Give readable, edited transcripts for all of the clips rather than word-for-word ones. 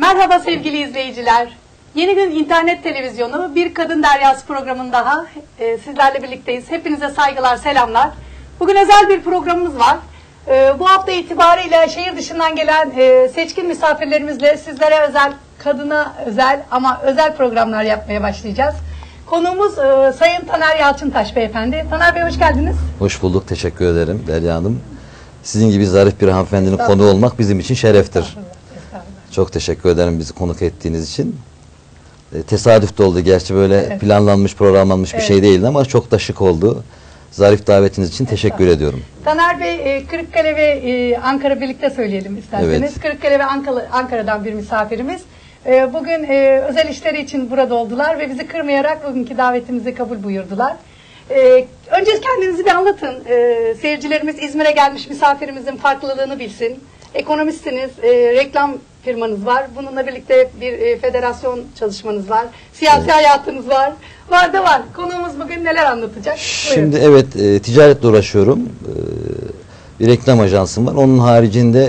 Merhaba sevgili izleyiciler. Yeni Gün İnternet Televizyonu Bir Kadın Deryası programının daha sizlerle birlikteyiz. Hepinize saygılar, selamlar. Bugün özel bir programımız var. Bu hafta itibariyle şehir dışından gelen seçkin misafirlerimizle sizlere özel, kadına özel ama özel programlar yapmaya başlayacağız. Konuğumuz Sayın Taner Yalçıntaş Beyefendi. Taner Bey hoş geldiniz. Hoş bulduk, teşekkür ederim Derya Hanım. Sizin gibi zarif bir hanımefendinin konuğu olmak bizim için şereftir. Çok teşekkür ederim bizi konuk ettiğiniz için. Tesadüf de oldu gerçi, böyle planlanmış, programlanmış bir şey değildi ama çok da şık oldu. Zarif davetiniz için teşekkür ediyorum. Taner Bey, Kırıkkale ve Ankara birlikte söyleyelim isterseniz. Evet. Kırıkkale ve Ankara'dan bir misafirimiz. Bugün özel işleri için burada oldular ve bizi kırmayarak bugünkü davetimizi kabul buyurdular. Önce kendinizi bir anlatın. Seyircilerimiz İzmir'e gelmiş misafirimizin farklılığını bilsin. Ekonomistsiniz, reklam firmanız var. Bununla birlikte bir federasyon çalışmanız var. Siyasi hayatınız var. Var da var. Konuğumuz bugün neler anlatacak? Şimdi evet, ticaretle uğraşıyorum. Bir reklam ajansım var. Onun haricinde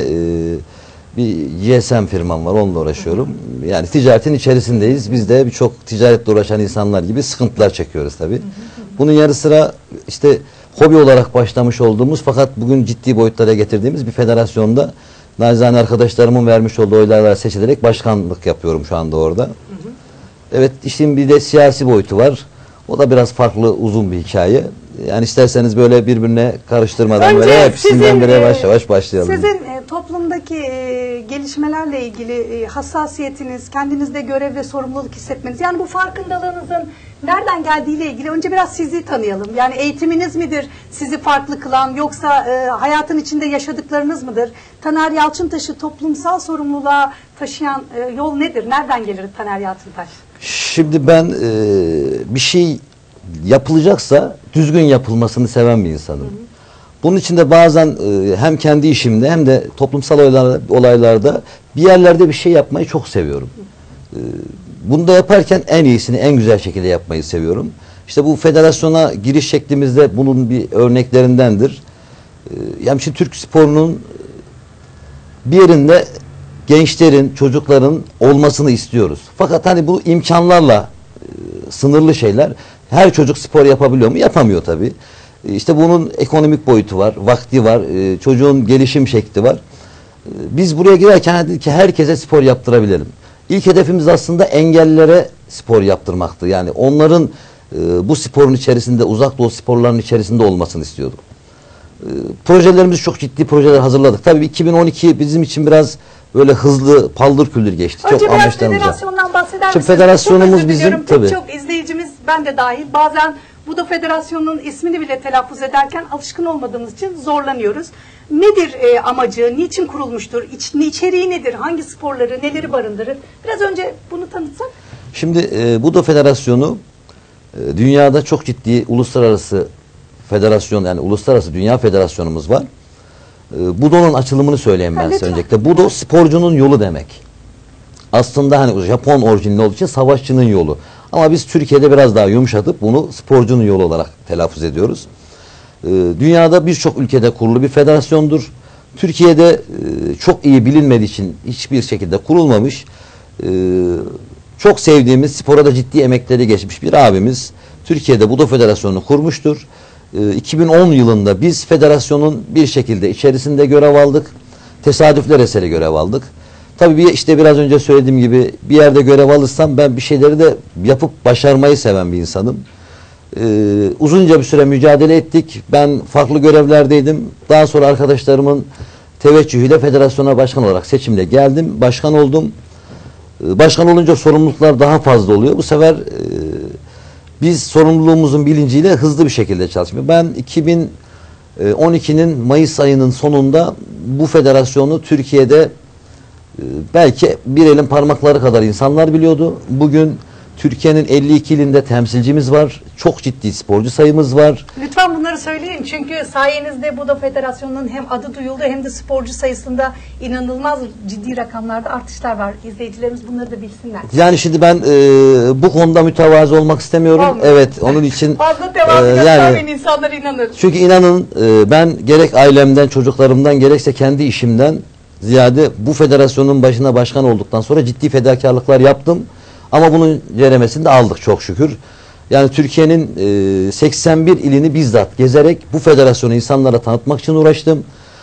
bir GSM firmam var. Onunla uğraşıyorum. Yani ticaretin içerisindeyiz. Biz de birçok ticaretle uğraşan insanlar gibi sıkıntılar çekiyoruz tabii. Bunun yanı sıra işte hobi olarak başlamış olduğumuz fakat bugün ciddi boyutlara getirdiğimiz bir federasyonda nacizane arkadaşlarımın vermiş olduğu oylarla seçilerek başkanlık yapıyorum şu anda orada. Evet, işin bir de siyasi boyutu var. O da biraz farklı, uzun bir hikaye. Yani isterseniz böyle birbirine karıştırmadan böyle hepsinden bire yavaş yavaş başlayalım. Sizin toplumdaki gelişmelerle ilgili hassasiyetiniz, kendinizde görev ve sorumluluk hissetmeniz, yani bu farkındalığınızın nereden geldiğiyle ilgili önce biraz sizi tanıyalım. Yani eğitiminiz midir sizi farklı kılan, yoksa hayatın içinde yaşadıklarınız mıdır? Taner Yalçıntaş'ı toplumsal sorumluluğa taşıyan yol nedir? Nereden gelir Taner Yalçıntaş? Şimdi ben bir şey yapılacaksa düzgün yapılmasını seven bir insanım. Bunun için de bazen hem kendi işimde hem de toplumsal olaylarda bir yerlerde bir şey yapmayı çok seviyorum. Bunu da yaparken en iyisini, en güzel şekilde yapmayı seviyorum. İşte bu federasyona giriş şeklimizde bunun bir örneklerindendir. Yani şimdi Türk sporunun bir yerinde gençlerin, çocukların olmasını istiyoruz. Fakat hani bu imkanlarla sınırlı şeyler. Her çocuk spor yapabiliyor mu? Yapamıyor tabii. İşte bunun ekonomik boyutu var, vakti var, çocuğun gelişim şekli var. Biz buraya girerken dedik ki herkese spor yaptırabilelim. İlk hedefimiz aslında engellilere spor yaptırmaktı. Yani onların bu sporun içerisinde, uzak doğu sporlarının içerisinde olmasını istiyorduk. Projelerimiz, çok ciddi projeler hazırladık. Tabii 2012 bizim için biraz böyle hızlı, paldır küldür geçti. Önce biraz federasyondan bahseder misiniz? Federasyonumuz bizim tabii. Çok izleyicimiz, ben de dahil, bazen bu da federasyonun ismini bile telaffuz ederken alışkın olmadığımız için zorlanıyoruz. Nedir amacı, niçin kurulmuştur, içeriği nedir, hangi sporları, neleri barındırır? Biraz önce bunu tanıtsak. Şimdi Budo Federasyonu dünyada çok ciddi uluslararası federasyon, yani uluslararası dünya federasyonumuz var. Budo'nun açılımını söyleyeyim ben size öncelikle. Budo sporcunun yolu demek. Aslında hani Japon orijinli olduğu için savaşçının yolu. Ama biz Türkiye'de biraz daha yumuşatıp bunu sporcunun yolu olarak telaffuz ediyoruz. Dünyada birçok ülkede kurulu bir federasyondur. Türkiye'de çok iyi bilinmediği için hiçbir şekilde kurulmamış. Çok sevdiğimiz, spora da ciddi emekleri geçmiş bir abimiz Türkiye'de Budo Federasyonu'nu kurmuştur. 2010 yılında biz federasyonun bir şekilde içerisinde görev aldık. Tesadüfler eseri görev aldık. Tabii işte biraz önce söylediğim gibi bir yerde görev alırsam ben bir şeyleri de yapıp başarmayı seven bir insanım. Uzunca bir süre mücadele ettik. Ben farklı görevlerdeydim. Daha sonra arkadaşlarımın teveccühüyle federasyona başkan olarak seçimle geldim. Başkan oldum. Başkan olunca sorumluluklar daha fazla oluyor. Bu sefer biz sorumluluğumuzun bilinciyle hızlı bir şekilde çalışmıyor. Ben 2012'nin Mayıs ayının sonunda bu federasyonu Türkiye'de belki bir elin parmakları kadar insanlar biliyordu. Bugün Türkiye'nin 52 ilinde temsilcimiz var. Çok ciddi sporcu sayımız var. Lütfen bunları söyleyin. Çünkü sayenizde Budo Federasyonu'nun hem adı duyuldu hem de sporcu sayısında inanılmaz ciddi rakamlarda artışlar var. İzleyicilerimiz bunları da bilsinler. Yani şimdi ben bu konuda mütevazı olmak istemiyorum. Olmuyor. Evet, onun için fazla tevazu göstermeyin, insanlar inanır. Çünkü inanın ben gerek ailemden, çocuklarımdan, gerekse kendi işimden ziyade bu federasyonun başına başkan olduktan sonra ciddi fedakarlıklar yaptım. Ama bunun ceremesini de aldık çok şükür. Yani Türkiye'nin 81 ilini bizzat gezerek bu federasyonu insanlara tanıtmak için uğraştım.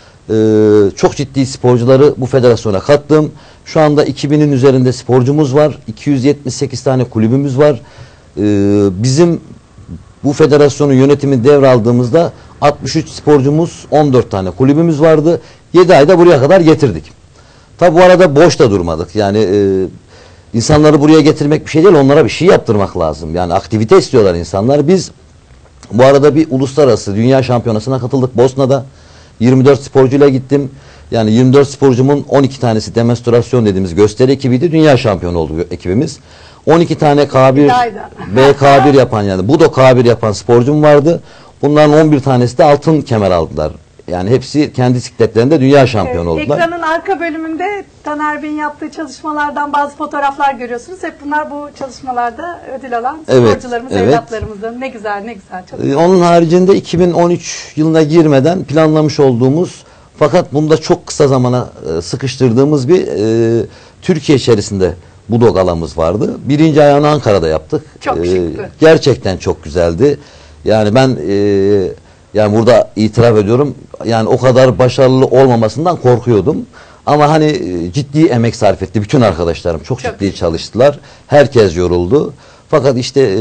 Çok ciddi sporcuları bu federasyona kattım. Şu anda 2000'in üzerinde sporcumuz var. 278 tane kulübümüz var. Bizim bu federasyonun yönetimini devraldığımızda 63 sporcumuz, 14 tane kulübümüz vardı. 7 ayda buraya kadar getirdik. Tabi bu arada boş da durmadık. Yani insanları buraya getirmek bir şey değil, onlara bir şey yaptırmak lazım. Yani aktivite istiyorlar insanlar. Biz bu arada bir uluslararası dünya şampiyonasına katıldık Bosna'da. 24 sporcuyla gittim. Yani 24 sporcumun 12 tanesi demonstrasyon dediğimiz gösteri ekibiydi. Dünya şampiyonu oldu ekibimiz. 12 tane K1, BK1 yapan, yani Budo K1 yapan sporcum vardı. Bunların 11 tanesi de altın kemer aldılar. Yani hepsi kendi sikletlerinde dünya şampiyonu oldular. Ekranın arka bölümünde Taner Bey'in yaptığı çalışmalardan bazı fotoğraflar görüyorsunuz. Hep bunlar bu çalışmalarda ödül alan sporcularımız, evlatlarımızın. Ne güzel, ne güzel. Çok onun haricinde 2013 yılına girmeden planlamış olduğumuz, fakat bunda çok kısa zamana sıkıştırdığımız bir Türkiye içerisinde Budo galamız vardı. Birinci ayağını Ankara'da yaptık. Çok şıktı. Gerçekten çok güzeldi. Yani ben yani burada itiraf ediyorum. Yani o kadar başarılı olmamasından korkuyordum. Ama hani ciddi emek sarf etti. Bütün arkadaşlarım çok ciddi çalıştılar. Herkes yoruldu. Fakat işte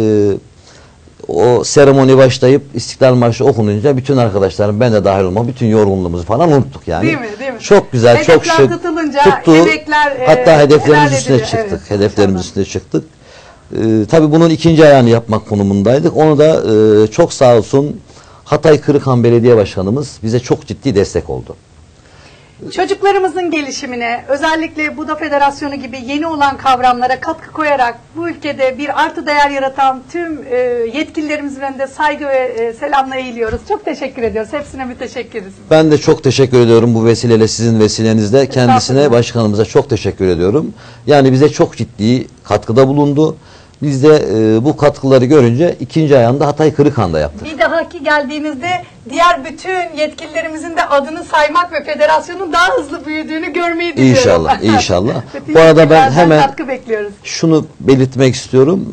o seremoni başlayıp İstiklal Marşı okununca bütün arkadaşlarım, ben de dahil olmak, bütün yorgunluğumuzu falan unuttuk yani. Değil mi? Değil mi? Çok güzel, hedefler çok şık. Tutulunca emekler, hatta hedeflerimiz üstüne çıktık. Evet, hedeflerimiz üstüne çıktık. Tabii bunun ikinci ayağını yapmak konumundaydık. Onu da çok sağ olsun Hatay Kırıkhan Belediye Başkanımız bize çok ciddi destek oldu. Çocuklarımızın gelişimine, özellikle Budo Federasyonu gibi yeni olan kavramlara katkı koyarak bu ülkede bir artı değer yaratan tüm yetkililerimizin önünde saygı ve selamla eğiliyoruz. Çok teşekkür ediyoruz. Hepsine müteşekkiriz. Ben de çok teşekkür ediyorum bu vesileyle, sizin vesilenizle. Kendisine, başkanımıza çok teşekkür ediyorum. Yani bize çok ciddi katkıda bulundu. Biz de bu katkıları görünce ikinci ayağında Hatay Kırıkhan'da yaptık. Bir dahaki geldiğinizde diğer bütün yetkililerimizin de adını saymak ve federasyonun daha hızlı büyüdüğünü görmeyi diliyorum. İnşallah, inşallah. Bu arada ben hemen şunu belirtmek istiyorum.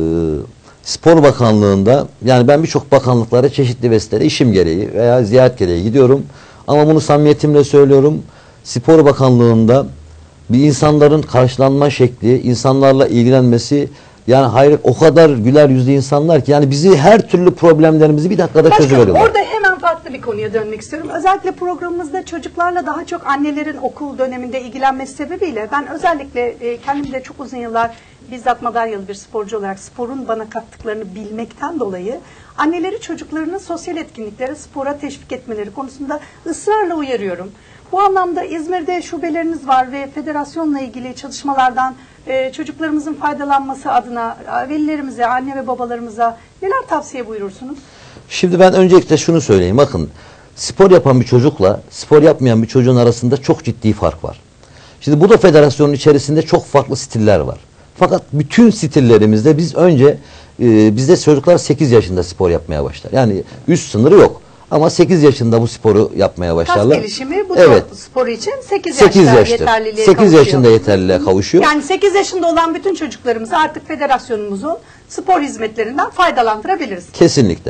Spor Bakanlığı'nda, yani ben birçok bakanlıklara çeşitli vesileyle işim gereği veya ziyaret gereği gidiyorum. Ama bunu samimiyetimle söylüyorum. Spor Bakanlığı'nda bir insanların karşılanma şekli, insanlarla ilgilenmesi, yani hayır, o kadar güler yüzlü insanlar ki yani bizi, her türlü problemlerimizi bir dakikada çözüveriyorlar. Orada hemen farklı bir konuya dönmek istiyorum. Özellikle programımızda çocuklarla daha çok annelerin okul döneminde ilgilenmesi sebebiyle ben özellikle kendim de çok uzun yıllar bizzat madalyalı bir sporcu olarak sporun bana kattıklarını bilmekten dolayı anneleri çocuklarının sosyal etkinliklere, spora teşvik etmeleri konusunda ısrarla uyarıyorum. Bu anlamda İzmir'de şubeleriniz var ve federasyonla ilgili çalışmalardan çocuklarımızın faydalanması adına velilerimize, anne ve babalarımıza neler tavsiye buyurursunuz? Şimdi ben öncelikle şunu söyleyeyim. Bakın, spor yapan bir çocukla spor yapmayan bir çocuğun arasında çok ciddi fark var. Şimdi Budo Federasyonu'nun içerisinde çok farklı stiller var. Fakat bütün stillerimizde biz önce bizde çocuklar 8 yaşında spor yapmaya başlar. Yani üst sınırı yok. Ama 8 yaşında bu sporu yapmaya başlarlar. Kas gelişimi bu sporu için 8 yaşta yeterliliğe 8 yaşında yeterliliğe kavuşuyor. Yani 8 yaşında olan bütün çocuklarımızı artık federasyonumuzun spor hizmetlerinden faydalandırabiliriz. Kesinlikle.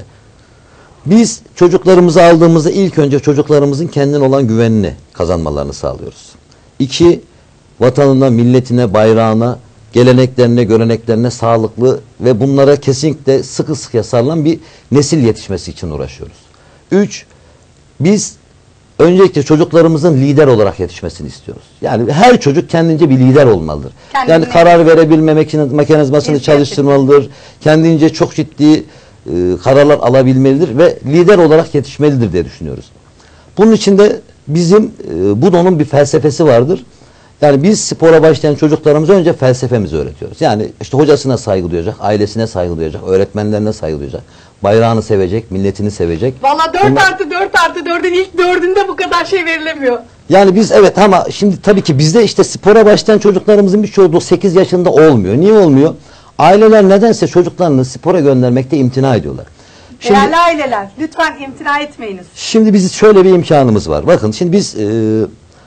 Biz çocuklarımızı aldığımızda ilk önce çocuklarımızın kendine olan güvenini kazanmalarını sağlıyoruz. 2, vatanına, milletine, bayrağına, geleneklerine, göreneklerine sağlıklı ve bunlara kesinlikle sıkı sıkıya sarılan bir nesil yetişmesi için uğraşıyoruz. 3, biz öncelikle çocuklarımızın lider olarak yetişmesini istiyoruz. Yani her çocuk kendince bir lider olmalıdır. Yani karar verebilme mekanizmasını çalıştırmalıdır. Kendince çok ciddi kararlar alabilmelidir ve lider olarak yetişmelidir diye düşünüyoruz. Bunun için de bizim Budo'nun bir felsefesi vardır. Yani biz spora başlayan çocuklarımıza önce felsefemizi öğretiyoruz. Yani işte hocasına saygı duyacak, ailesine saygı duyacak, öğretmenlerine saygı duyacak, bayrağını sevecek, milletini sevecek. Valla 4+4+4'ün ilk 4'ünde bu kadar şey verilemiyor. Yani biz evet, ama şimdi tabii ki bizde işte spora başlayan çocuklarımızın birçoğu 8 yaşında olmuyor. Niye olmuyor? Aileler nedense çocuklarını spora göndermekte imtina ediyorlar. Şimdi, değerli aileler, lütfen imtina etmeyiniz. Şimdi biz şöyle bir imkanımız var. Bakın şimdi biz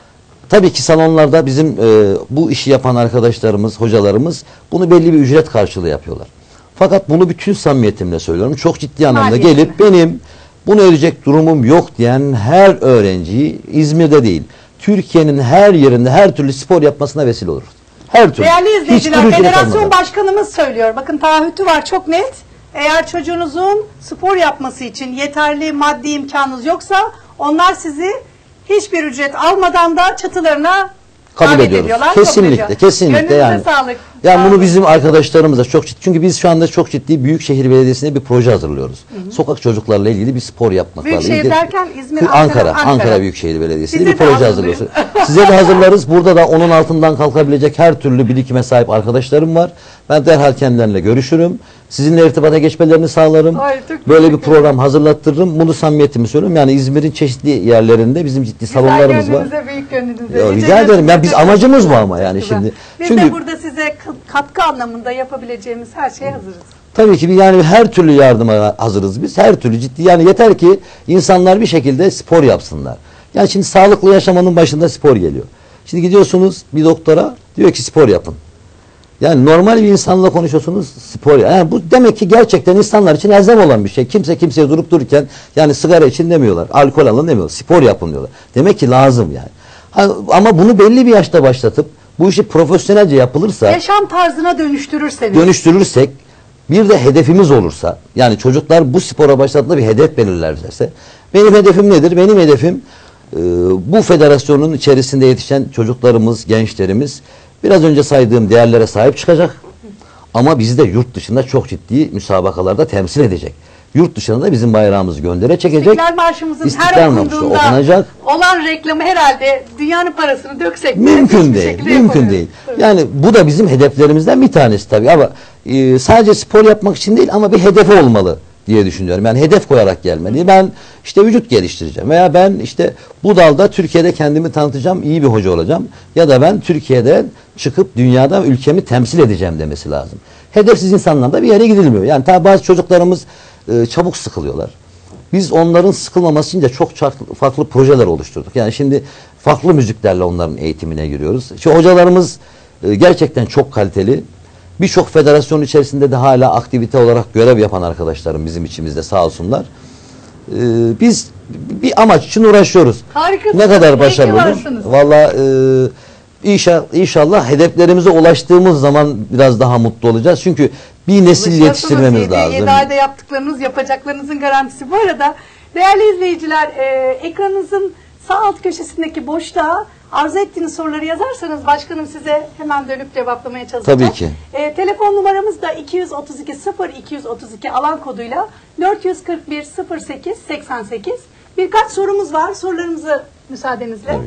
Tabii ki salonlarda bizim bu işi yapan arkadaşlarımız, hocalarımız bunu belli bir ücret karşılığı yapıyorlar. Fakat bunu bütün samimiyetimle söylüyorum. Çok ciddi anlamda gelip benim bunu ödeyecek durumum yok diyen her öğrenciyi, İzmir'de değil, Türkiye'nin her yerinde her türlü spor yapmasına vesile olur. Her türlü. Değerli izleyiciler, federasyon başkanımız söylüyor. Bakın taahhütü var, çok net. Eğer çocuğunuzun spor yapması için yeterli maddi imkanınız yoksa onlar sizi hiçbir ücret almadan da çatılarına kabul ediyoruz. Kesinlikle, kesinlikle yani. Sağlık. Yani bunu bizim arkadaşlarımız da çok ciddi. Çünkü biz şu anda çok ciddi Büyükşehir Belediyesi'ne bir proje hazırlıyoruz. Sokak çocuklarla ilgili bir spor yapmakla ilgili. Büyükşehir derken İzmir, Ankara Büyükşehir Belediyesi'ne bir proje hazırlıyoruz. Size de hazırlarız. Burada da onun altından kalkabilecek her türlü birikime sahip arkadaşlarım var. Ben derhal kendilerine görüşürüm. Sizinle irtibata geçmelerini sağlarım. Böyle bir program hazırlattırırım. Bunu samimiyetimi söylüyorum. Yani İzmir'in çeşitli yerlerinde bizim ciddi salonlarımız var. Büyük gönlünüze. Rica ederim. Yani biz amacımız bu ama yani şimdi. Biz de burada size katkı anlamında yapabileceğimiz her şeye hazırız. Tabii ki yani her türlü yardıma hazırız biz. Her türlü ciddi. Yani yeter ki insanlar bir şekilde spor yapsınlar. Yani şimdi sağlıklı yaşamanın başında spor geliyor. Şimdi gidiyorsunuz bir doktora, diyor ki spor yapın. Yani normal bir insanla konuşuyorsunuz, spor. Yani bu demek ki gerçekten insanlar için elzem olan bir şey. Kimse kimseye durup dururken yani sigara için demiyorlar, alkol alın demiyorlar, spor yapın diyorlar. Demek ki lazım yani. Ama bunu belli bir yaşta başlatıp bu işi profesyonelce yapılırsa, yaşam tarzına dönüştürürsek, bir de hedefimiz olursa, yani çocuklar bu spora başladığında bir hedef belirlerlerse, benim hedefim nedir? Benim hedefim bu federasyonun içerisinde yetişen çocuklarımız, gençlerimiz biraz önce saydığım değerlere sahip çıkacak. Ama bizi de yurt dışında çok ciddi müsabakalarda temsil edecek. Yurt dışına da bizim bayrağımızı göndere çekecek. İstiklal Marşımızın her okunduğunda okunacak olan reklamı herhalde dünyanın parasını döksek mümkün değil. Mümkün değil. Yani bu da bizim hedeflerimizden bir tanesi tabii ama sadece spor yapmak için değil ama bir hedefi olmalı diye düşünüyorum. Yani hedef koyarak gelmeli. Ben işte vücut geliştireceğim veya ben işte bu dalda Türkiye'de kendimi tanıtacağım, iyi bir hoca olacağım ya da ben Türkiye'de çıkıp dünyada ülkemi temsil edeceğim demesi lazım. Hedefsiz insanlarla bir yere gidilmiyor. Yani tabi bazı çocuklarımız çabuk sıkılıyorlar. Biz onların sıkılmaması için de çok farklı projeler oluşturduk. Yani şimdi farklı müziklerle onların eğitimine giriyoruz. Şu hocalarımız gerçekten çok kaliteli. Birçok federasyon içerisinde de hala aktivite olarak görev yapan arkadaşlarım bizim içimizde sağ olsunlar. Biz bir amaç için uğraşıyoruz. Harikasınız. Ne kadar başarılı olur? Valla inşallah hedeflerimize ulaştığımız zaman biraz daha mutlu olacağız. Çünkü bir nesil yetiştirmemiz lazım. 7 ayda yaptıklarınız, yapacaklarınızın garantisi. Bu arada değerli izleyiciler, ekranınızın sağ alt köşesindeki boşluğa arzu ettiğiniz soruları yazarsanız başkanım size hemen dönüp cevaplamaya çalışacak. Tabii ki. Telefon numaramız da 232 0232 alan koduyla 441 08 88. Birkaç sorumuz var. Sorularımızı müsaadenizle.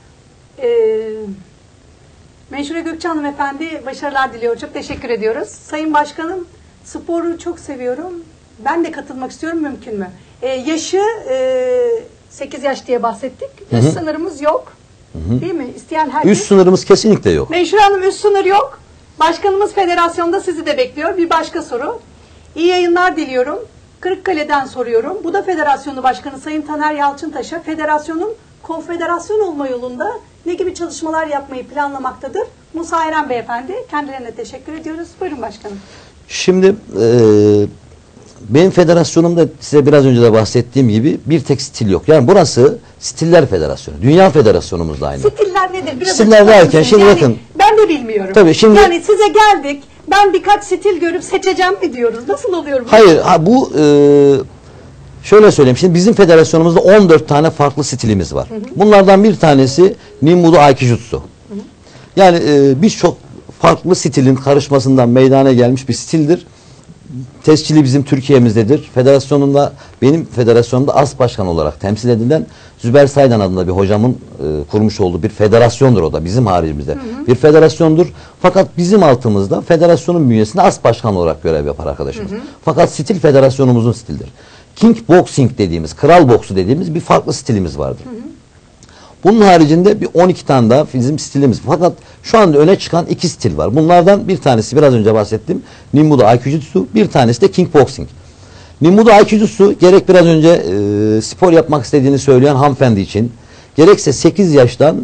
Menşure Gökçe Hanım efendi başarılar diliyor. Çok teşekkür ediyoruz. Sayın Başkanım, sporu çok seviyorum. Ben de katılmak istiyorum. Mümkün mü? Yaşı 8 yaş diye bahsettik. Üst sınırımız yok. Değil mi? İsteyen herkes. Üst sınırımız kesinlikle yok. Menşure Hanım, üst sınır yok. Başkanımız federasyonda sizi de bekliyor. Bir başka soru. İyi yayınlar diliyorum. Kırıkkale'den soruyorum. Bu da federasyonu başkanı Sayın Taner Yalçıntaş'a federasyonun konfederasyon olma yolunda ne gibi çalışmalar yapmayı planlamaktadır? Musa Eren Beyefendi, kendilerine teşekkür ediyoruz. Buyurun başkanım. Şimdi benim federasyonumda size biraz önce de bahsettiğim gibi bir tek stil yok. Yani burası Stiller Federasyonu. Dünya Federasyonumuz da aynı. Stiller nedir? Biraz stiller derken şimdi yani bakın. Ben de bilmiyorum. Tabii şimdi, yani size geldik. Ben birkaç stil görüp seçeceğim mi diyoruz? Nasıl oluyor bu? Hayır. Bu şöyle söyleyeyim. Şimdi bizim federasyonumuzda 14 tane farklı stilimiz var. Bunlardan bir tanesi Ninmudo Aikijutsu. Yani birçok farklı stilin karışmasından meydana gelmiş bir stildir. Tescili bizim Türkiye'mizdedir. Federasyonunda, benim federasyonumda as başkan olarak temsil edilen Züber Saydan adında bir hocamın kurmuş olduğu bir federasyondur o da bizim haricimizde. Bir federasyondur. Fakat bizim altımızda federasyonun bünyesinde as başkan olarak görev yapar arkadaşımız. Fakat stil federasyonumuzun stildir. King Boxing dediğimiz, kral boksu dediğimiz bir farklı stilimiz vardır. Bunun haricinde bir 12 tane daha bizim stilimiz. Fakat şu anda öne çıkan 2 stil var. Bunlardan bir tanesi biraz önce bahsettiğim Ninmudo Aikijutsu, bir tanesi de King Boxing. Ninmudo Aikijutsu gerek biraz önce spor yapmak istediğini söyleyen hanımefendi için, gerekse 8 yaştan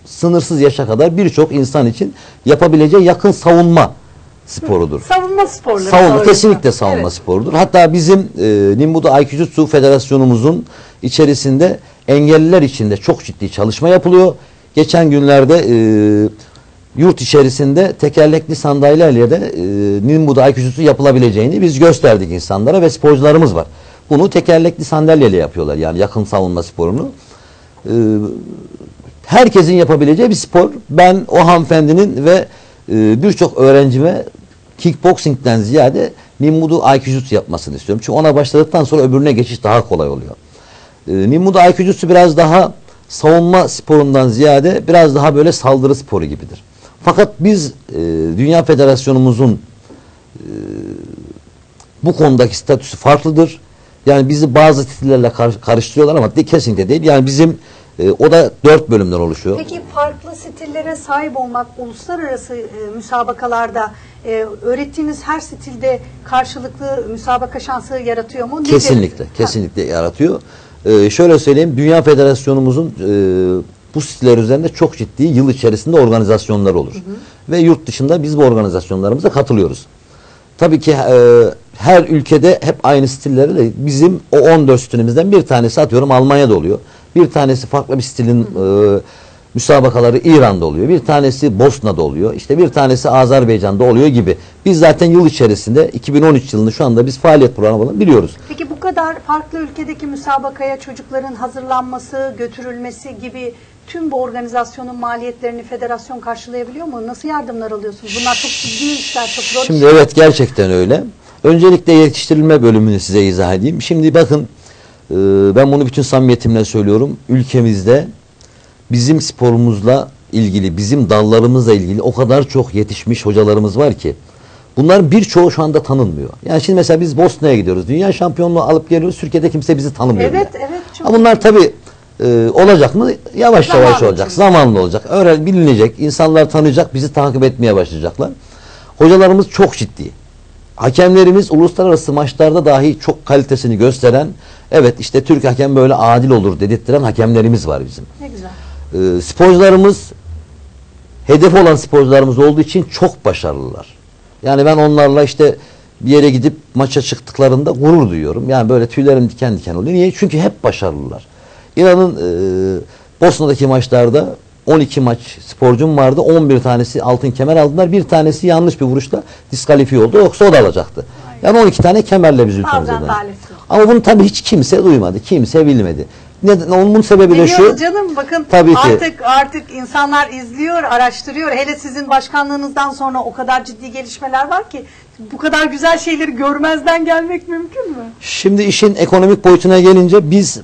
sınırsız yaşa kadar birçok insan için yapabileceği yakın savunma sporudur. Savunma sporları. Savunma, kesinlikle savunma sporudur. Hatta bizim Nimbudo Aikijutsu Federasyonumuzun içerisinde engelliler için de çok ciddi çalışma yapılıyor. Geçen günlerde yurt içerisinde tekerlekli sandalyeyle de Nimbudo Aikijutsu yapılabileceğini biz gösterdik insanlara ve sporcularımız var. Bunu tekerlekli sandalyeyle yapıyorlar, yani yakın savunma sporunu. Herkesin yapabileceği bir spor. Ben o hanımefendinin ve birçok öğrencime kickboxing'den ziyade Nimbudo Aikijutsu yapmasını istiyorum. Çünkü ona başladıktan sonra öbürüne geçiş daha kolay oluyor. Nimbudo Aikijutsu biraz daha savunma sporundan ziyade biraz daha böyle saldırı sporu gibidir. Fakat biz Dünya Federasyonumuzun bu konudaki statüsü farklıdır. Yani bizi bazı titillerle karıştırıyorlar ama kesinlikle değil. Yani bizim o da 4 bölümden oluşuyor. Peki farklı stillere sahip olmak uluslararası müsabakalarda öğrettiğiniz her stilde karşılıklı müsabaka şansı yaratıyor mu? Kesinlikle, kesinlikle yaratıyor. Şöyle söyleyeyim, Dünya Federasyonumuzun bu stiller üzerinde çok ciddi yıl içerisinde organizasyonlar olur. Ve yurt dışında biz bu organizasyonlarımıza katılıyoruz. Tabii ki her ülkede hep aynı stilleri de bizim o 14 stilimizden bir tanesi atıyorum Almanya'da oluyor. Bir tanesi farklı bir stilin müsabakaları İran'da oluyor. Bir tanesi Bosna'da oluyor. İşte bir tanesi Azerbaycan'da oluyor gibi. Biz zaten yıl içerisinde 2013 yılında şu anda biz faaliyet programını biliyoruz. Peki bu kadar farklı ülkedeki müsabakaya çocukların hazırlanması, götürülmesi gibi tüm bu organizasyonun maliyetlerini federasyon karşılayabiliyor mu? Nasıl yardımlar alıyorsunuz? Bunlar çok ciddi işler, çok zor Şimdi işler. evet, gerçekten öyle. Öncelikle yetiştirilme bölümünü size izah edeyim. Şimdi bakın, ben bunu bütün samimiyetimle söylüyorum. Ülkemizde bizim sporumuzla ilgili, bizim dallarımızla ilgili o kadar çok yetişmiş hocalarımız var ki bunların birçoğu şu anda tanınmıyor. Yani şimdi mesela biz Bosna'ya gidiyoruz. Dünya şampiyonluğu alıp geliyoruz. Türkiye'de kimse bizi tanımıyor. Evet, bile. evet. Çok Ama bunlar tabii olacak mı? Yavaş Zamanla yavaş olacak. Zamanla olacak. Bilinecek. İnsanlar tanıyacak. Bizi takip etmeye başlayacaklar. Hocalarımız çok ciddi. Hakemlerimiz uluslararası maçlarda dahi çok kalitesini gösteren, evet işte Türk hakem böyle adil olur dedirttiren hakemlerimiz var bizim. Ne güzel. Sporcularımız, hedef olan sporcularımız olduğu için çok başarılılar. Yani ben onlarla işte bir yere gidip maça çıktıklarında gurur duyuyorum. Yani böyle tüylerim diken diken oluyor. Niye? Çünkü hep başarılılar. İran'ın Bosna'daki maçlarda 12 maç sporcum vardı. 11 tanesi altın kemer aldılar. Bir tanesi yanlış bir vuruşla diskalifiye oldu. Yoksa o da alacaktı. Yani 12 tane kemerle biz ülkemize döndük. Ama bunu tabii hiç kimse duymadı. Kimse bilmedi. Onun sebebi de şu. Canım, bakın tabii ki. Artık insanlar izliyor, araştırıyor. Hele sizin başkanlığınızdan sonra o kadar ciddi gelişmeler var ki bu kadar güzel şeyleri görmezden gelmek mümkün mü? Şimdi işin ekonomik boyutuna gelince biz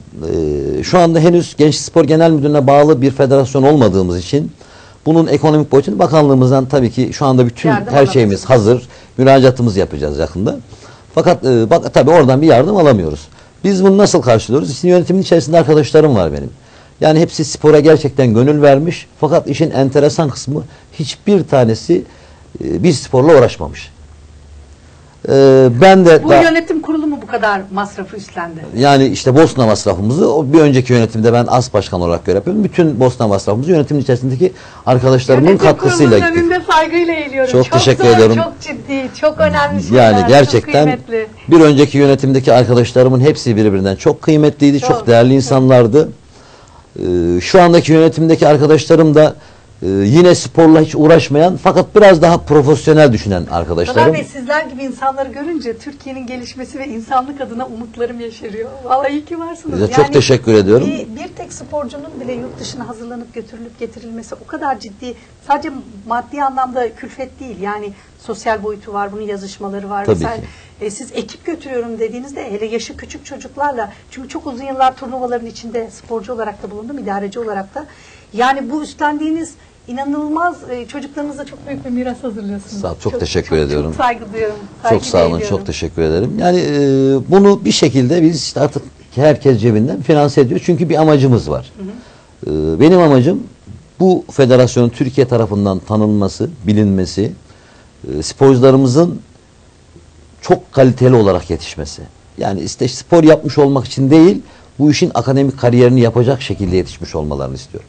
şu anda henüz Gençlik Spor Genel Müdürlüğü'ne bağlı bir federasyon olmadığımız için bunun ekonomik boyutunu bakanlığımızdan tabii ki şu anda bütün her şeyimiz hazır. Müracaatımızı yapacağız yakında. Fakat tabii oradan bir yardım alamıyoruz. Biz bunu nasıl karşılıyoruz? İşin yönetimin içerisinde arkadaşlarım var benim. Yani hepsi spora gerçekten gönül vermiş. Fakat işin enteresan kısmı hiçbir tanesi bir sporla uğraşmamış. Ben de bu yönetim kurulu mu bu kadar masrafı üstlendi? Yani işte Bosna masrafımızı o bir önceki yönetimde ben as başkan olarak görev yapıyorum. Bütün Bosna masrafımızı yönetimin içerisindeki arkadaşlarımın katkısıyla gittik. Önünde saygıyla eğiliyorum. Çok teşekkür ediyorum. Çok ciddi, çok önemli şeyler. Yani gerçekten bir önceki yönetimdeki arkadaşlarımın hepsi birbirinden çok kıymetliydi, çok değerli insanlardı. Şu andaki yönetimdeki arkadaşlarım da yine sporla hiç uğraşmayan fakat biraz daha profesyonel düşünen arkadaşlarım. Zafer Bey, sizler gibi insanları görünce Türkiye'nin gelişmesi ve insanlık adına umutlarım yeşeriyor. Vallahi iyi ki varsınız. Yani çok teşekkür ediyorum. Bir tek sporcunun bile yurt dışına hazırlanıp götürülüp getirilmesi o kadar ciddi, sadece maddi anlamda külfet değil. Yani sosyal boyutu var, bunun yazışmaları var. Tabii mesela, ki. siz ekip götürüyorum dediğinizde hele yaşı küçük çocuklarla, çünkü çok uzun yıllar turnuvaların içinde sporcu olarak da bulundum, idareci olarak da. Yani bu üstlendiğiniz İnanılmaz, çocuklarınıza çok büyük bir miras hazırlıyorsunuz. Sağ ol, çok teşekkür ediyorum. Çok saygı duyuyorum. Çok sağ olun, çok teşekkür ederim. Yani bunu bir şekilde biz işte artık herkes cebinden finanse ediyor. Çünkü bir amacımız var. Benim amacım bu federasyonun Türkiye tarafından tanınması, bilinmesi, sporcularımızın çok kaliteli olarak yetişmesi. Yani işte spor yapmış olmak için değil, bu işin akademik kariyerini yapacak şekilde yetişmiş olmalarını istiyorum.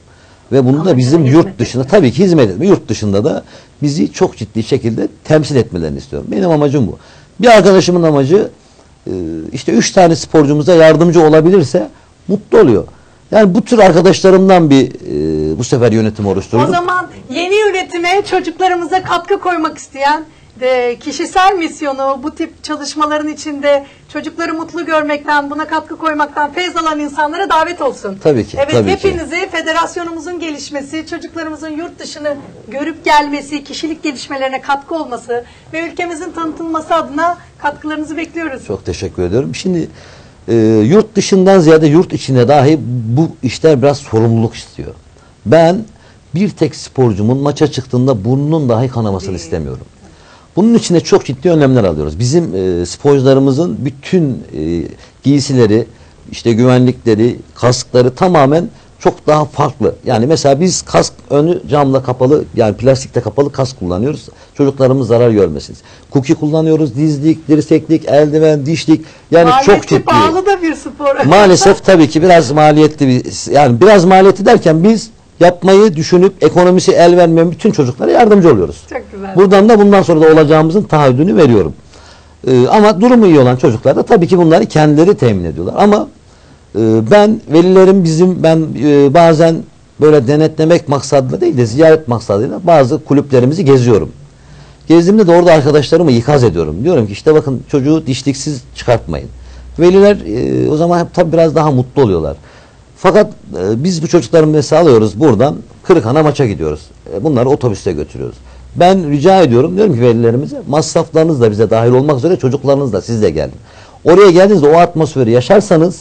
Ve bunu da bizim hizmet yurt dışında tabii ki hizmet etme. Yurt dışında da bizi çok ciddi şekilde temsil etmelerini istiyorum. Benim amacım bu. Bir arkadaşımın amacı işte 3 tane sporcumuza yardımcı olabilirse mutlu oluyor. Yani bu tür arkadaşlarımdan bu sefer yönetim oluşturdum. O zaman yeni yönetime çocuklarımıza katkı koymak isteyen kişisel misyonu bu tip çalışmaların içinde çocukları mutlu görmekten, buna katkı koymaktan feyz alan insanlara davet olsun. Tabii ki. Evet, tabii hepinizi ki. federasyonumuzun gelişmesi, çocuklarımızın yurt dışını görüp gelmesi, kişilik gelişmelerine katkı olması ve ülkemizin tanıtılması adına katkılarınızı bekliyoruz. Çok teşekkür ediyorum. Şimdi yurt dışından ziyade yurt içinde dahi bu işler biraz sorumluluk istiyor. Ben bir tek sporcumun maça çıktığında burnunun dahi kanamasını istemiyorum. Bunun için de çok ciddi önlemler alıyoruz. Bizim sporcularımızın bütün giysileri, işte güvenlikleri, kaskları tamamen çok daha farklı. Yani mesela biz kask önü camla kapalı, yani plastikle kapalı kask kullanıyoruz. Çocuklarımız zarar görmesin. Kuki kullanıyoruz, dizlik, dirseklik, eldiven, dişlik. Yani maliyeti çok ciddi. pahalı da bir spor. Maalesef tabii ki biraz maliyetli yani biraz maliyetli derken biz yapmayı düşünüp ekonomisi el vermeyen bütün çocuklara yardımcı oluyoruz. Çok güzel. Buradan da bundan sonra da olacağımızın taahhüdünü veriyorum. Ama durumu iyi olan çocuklar da tabii ki bunları kendileri temin ediyorlar. Ama ben velilerim bazen böyle denetlemek maksadıyla değil de ziyaret maksadıyla bazı kulüplerimizi geziyorum. Gezdiğimde de orada arkadaşlarımı ikaz ediyorum. Diyorum ki işte bakın çocuğu dişliksiz çıkartmayın. Veliler o zaman tabii biraz daha mutlu oluyorlar. Fakat biz bu çocukları mesela alıyoruz buradan Kırıkhan'a maça gidiyoruz. Bunları otobüste götürüyoruz. Ben rica ediyorum, diyorum ki velilerimize masraflarınız da bize dahil olmak üzere çocuklarınız da siz de gelin. Oraya geldiğinizde o atmosferi yaşarsanız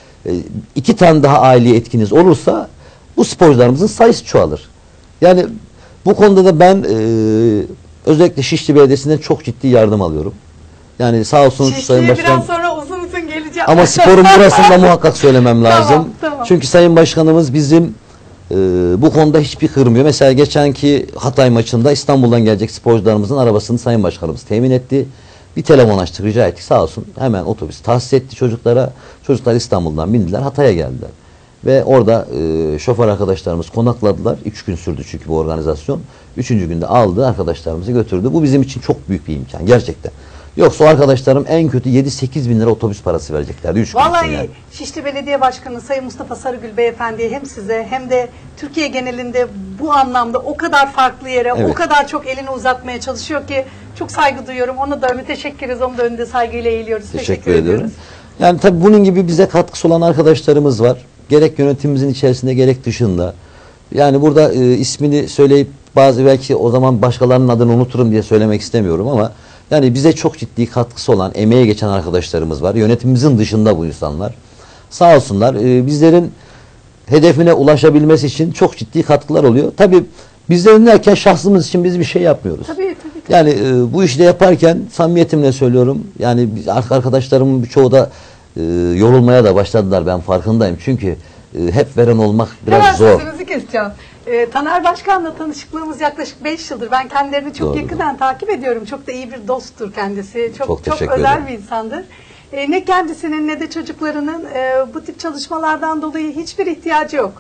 2 tane daha aile etkiniz olursa bu sporcularımızın sayısı çoğalır. Yani bu konuda da ben özellikle Şişli Belediyesi'nden çok ciddi yardım alıyorum. Yani sağ olsun Sayın Başkan. Biraz sonra uzun geleceğim. Ama sporun burasında muhakkak söylemem lazım. Tamam. Çünkü Sayın Başkanımız bizim bu konuda hiçbir kırmıyor. Mesela geçenki Hatay maçında İstanbul'dan gelecek sporcularımızın arabasını Sayın Başkanımız temin etti. Bir telefon açtık, rica ettik, sağ olsun hemen otobüs tahsis etti çocuklara. Çocuklar İstanbul'dan bindiler, Hatay'a geldiler. Ve orada şoför arkadaşlarımız konakladılar. 3 gün sürdü çünkü bu organizasyon. 3. günde aldı, arkadaşlarımızı götürdü. Bu bizim için çok büyük bir imkan gerçekten. Yoksa o arkadaşlarım en kötü 7-8 bin lira otobüs parası vereceklerdi 3 gün için. Vallahi yani. Şişli Belediye Başkanı Sayın Mustafa Sarıgül Beyefendi'ye hem size hem de Türkiye genelinde bu anlamda o kadar farklı yere, Evet. o kadar çok elini uzatmaya çalışıyor ki çok saygı duyuyorum. Ona da müteşekkiriz. Onun da önünde saygıyla eğiliyoruz. Teşekkür ediyorum. Yani tabii bunun gibi bize katkısı olan arkadaşlarımız var. Gerek yönetimimizin içerisinde gerek dışında. Yani burada ismini söyleyip bazı belki o zaman başkalarının adını unuturum diye söylemek istemiyorum ama yani bize çok ciddi katkısı olan, emeğe geçen arkadaşlarımız var. Yönetimimizin dışında bu insanlar. Sağ olsunlar. Bizlerin hedefine ulaşabilmesi için çok ciddi katkılar oluyor. Tabii bizlerin derken şahsımız için biz bir şey yapmıyoruz. Tabii. Yani bu işi de yaparken samimiyetimle söylüyorum. Yani arkadaşlarımın birçoğu da yorulmaya da başladılar. Ben farkındayım. Çünkü hep veren olmak biraz zor. Sözünüzü keseceğim. Taner Başkan'la tanışıklığımız yaklaşık 5 yıldır. Ben kendilerini çok yakından takip ediyorum. Çok da iyi bir dosttur kendisi. Çok özel bir insandır. Ne kendisinin ne de çocuklarının bu tip çalışmalardan dolayı hiçbir ihtiyacı yok.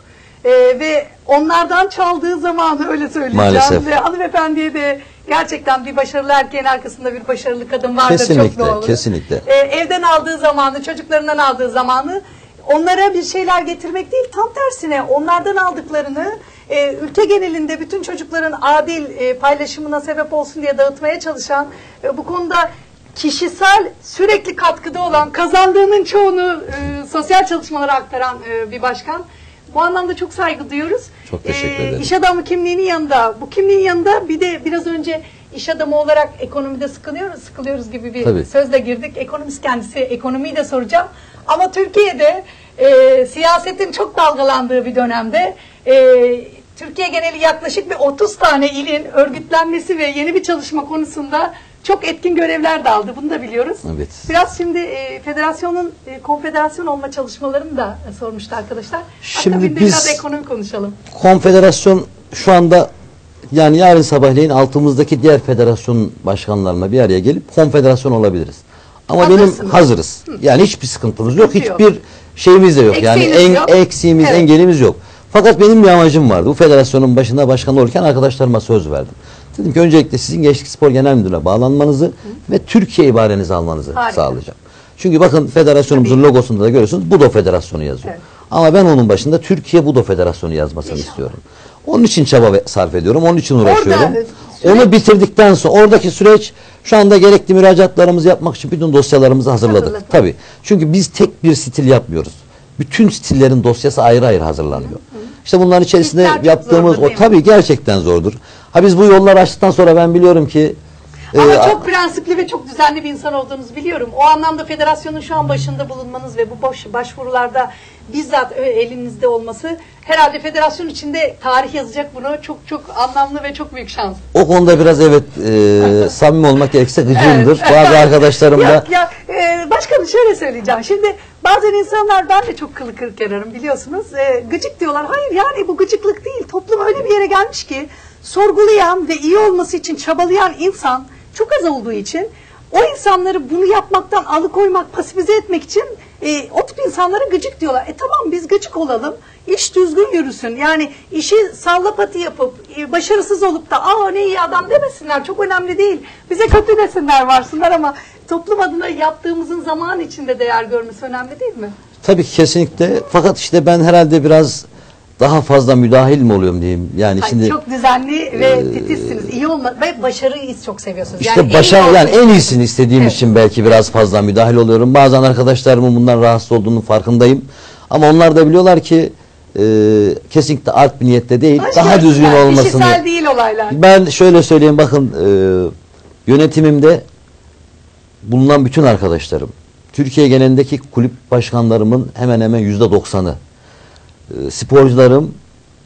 Ve onlardan çaldığı zaman öyle söyleyeceğim. Maalesef. Ve hanımefendiye de gerçekten bir başarılı erkeğin arkasında bir başarılı kadın vardır. Kesinlikle, çok doğru. kesinlikle. Evden aldığı zamanı, çocuklarından aldığı zamanı onlara bir şeyler getirmek değil, tam tersine onlardan aldıklarını ülke genelinde bütün çocukların adil paylaşımına sebep olsun diye dağıtmaya çalışan, bu konuda kişisel sürekli katkıda olan, kazandığının çoğunu sosyal çalışmalara aktaran bir başkan. Bu anlamda çok saygı duyuyoruz. Çok teşekkür ederim. İş adamı kimliğinin yanında, bu kimliğin yanında bir de biraz önce iş adamı olarak ekonomide sıkılıyoruz gibi bir sözle girdik. Ekonomist kendisi, ekonomiyi de soracağım. Ama Türkiye'de siyasetin çok dalgalandığı bir dönemde Türkiye geneli yaklaşık bir 30 tane ilin örgütlenmesi ve yeni bir çalışma konusunda çok etkin görevler de aldı. Bunu da biliyoruz. Evet. Biraz şimdi federasyonun konfederasyon olma çalışmalarını da sormuştu arkadaşlar. Şimdi biz biraz ekonomi konuşalım. Konfederasyon şu anda yani yarın sabahleyin altımızdaki diğer federasyon başkanlarına bir araya gelip konfederasyon olabiliriz. Ama hazırız. Yani hiçbir sıkıntımız yok. Hiçbir şeyimiz de yok. Yani eksiğimiz, engelimiz yok. Fakat benim bir amacım vardı. Bu federasyonun başında başkan olurken arkadaşlarıma söz verdim. Dedim ki öncelikle sizin Gençlik Spor Genel Müdürlüğü'ne bağlanmanızı ve Türkiye ibarenizi almanızı sağlayacağım. Çünkü bakın federasyonumuzun logosunda da görüyorsunuz Budo Federasyonu yazıyor. Evet. Ama ben onun başında Türkiye Budo Federasyonu yazmasını istiyorum. Onun için çaba sarf ediyorum. Onun için uğraşıyorum. Onu bitirdikten sonra oradaki süreç şu anda gerekli müracaatlarımızı yapmak için bütün dosyalarımızı hazırladık. Tabii. Çünkü biz tek bir stil yapmıyoruz. Bütün stillerin dosyası ayrı ayrı hazırlanıyor. İşte bunların içerisinde yaptığımız o tabii gerçekten zordur. Ha biz bu yolları açtıktan sonra ben biliyorum ki ama çok prensipli ve çok düzenli bir insan olduğunuzu biliyorum. O anlamda federasyonun şu an başında bulunmanız ve bu başvurularda bizzat elinizde olması herhalde federasyon içinde tarih yazacak, bunu çok çok anlamlı ve çok büyük şans. O konuda biraz samimi olmak gerekirse gıcığımdır. Bazı arkadaşlarım da. Başkanım şöyle söyleyeceğim. Şimdi bazen insanlar, ben de çok kılı kırık yararım biliyorsunuz. Gıcık diyorlar. Hayır, yani bu gıcıklık değil. Toplum öyle bir yere gelmiş ki sorgulayan ve iyi olması için çabalayan insan çok az olduğu için o insanları bunu yapmaktan alıkoymak, pasifize etmek için o tip insanlara gıcık diyorlar. Tamam, biz gıcık olalım, iş düzgün yürüsün. Yani işi sallapati yapıp başarısız olup da ne iyi adam demesinler, çok önemli değil. Bize kötü desinler, varsınlar, ama toplum adına yaptığımızın zaman içinde değer görmesi önemli değil mi? Tabii ki kesinlikle. Fakat işte ben herhalde biraz daha fazla müdahil mi oluyorum diyeyim. Yani şimdi çok düzenli ve titizsiniz. İyi olma ve başarıyı çok seviyorsunuz. İşte yani en iyisini istediğim için belki biraz fazla müdahil oluyorum. Bazen arkadaşlarımın bundan rahatsız olduğunun farkındayım. Ama onlar da biliyorlar ki kesinlikle art bir niyette değil. Daha düzgün olmasını. Kişisel değil olaylar. Ben şöyle söyleyeyim, bakın yönetimimde bulunan bütün arkadaşlarım, Türkiye genelindeki kulüp başkanlarımın hemen hemen %90'ı, sporcularım,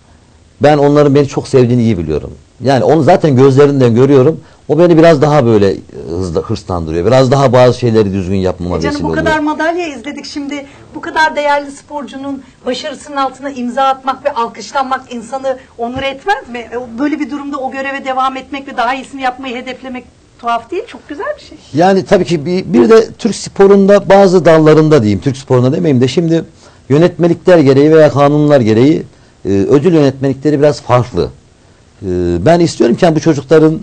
ben onların beni çok sevdiğini iyi biliyorum. Yani onu zaten gözlerinden görüyorum. O beni biraz daha böyle hırslandırıyor. Biraz daha bazı şeyleri düzgün yapmama vesile oluyor. Bu kadar madalya izledik şimdi. Bu kadar değerli sporcunun başarısının altına imza atmak ve alkışlanmak insanı onur etmez mi? Böyle bir durumda o göreve devam etmek ve daha iyisini yapmayı hedeflemek tuhaf değil, çok güzel bir şey. Yani tabii ki bir de Türk sporunda bazı dallarında diyeyim, Türk sporunda demeyeyim de şimdi yönetmelikler gereği veya kanunlar gereği ödül yönetmelikleri biraz farklı. Ben istiyorum ki bu çocukların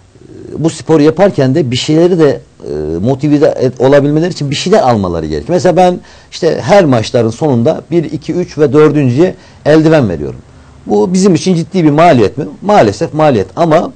bu sporu yaparken de bir şeyleri de motive olabilmeleri için bir şeyler almaları gerekiyor. Mesela ben işte her maçların sonunda 1, 2, 3 ve 4.'ye eldiven veriyorum. Bu bizim için ciddi bir maliyet mi? Maalesef maliyet, ama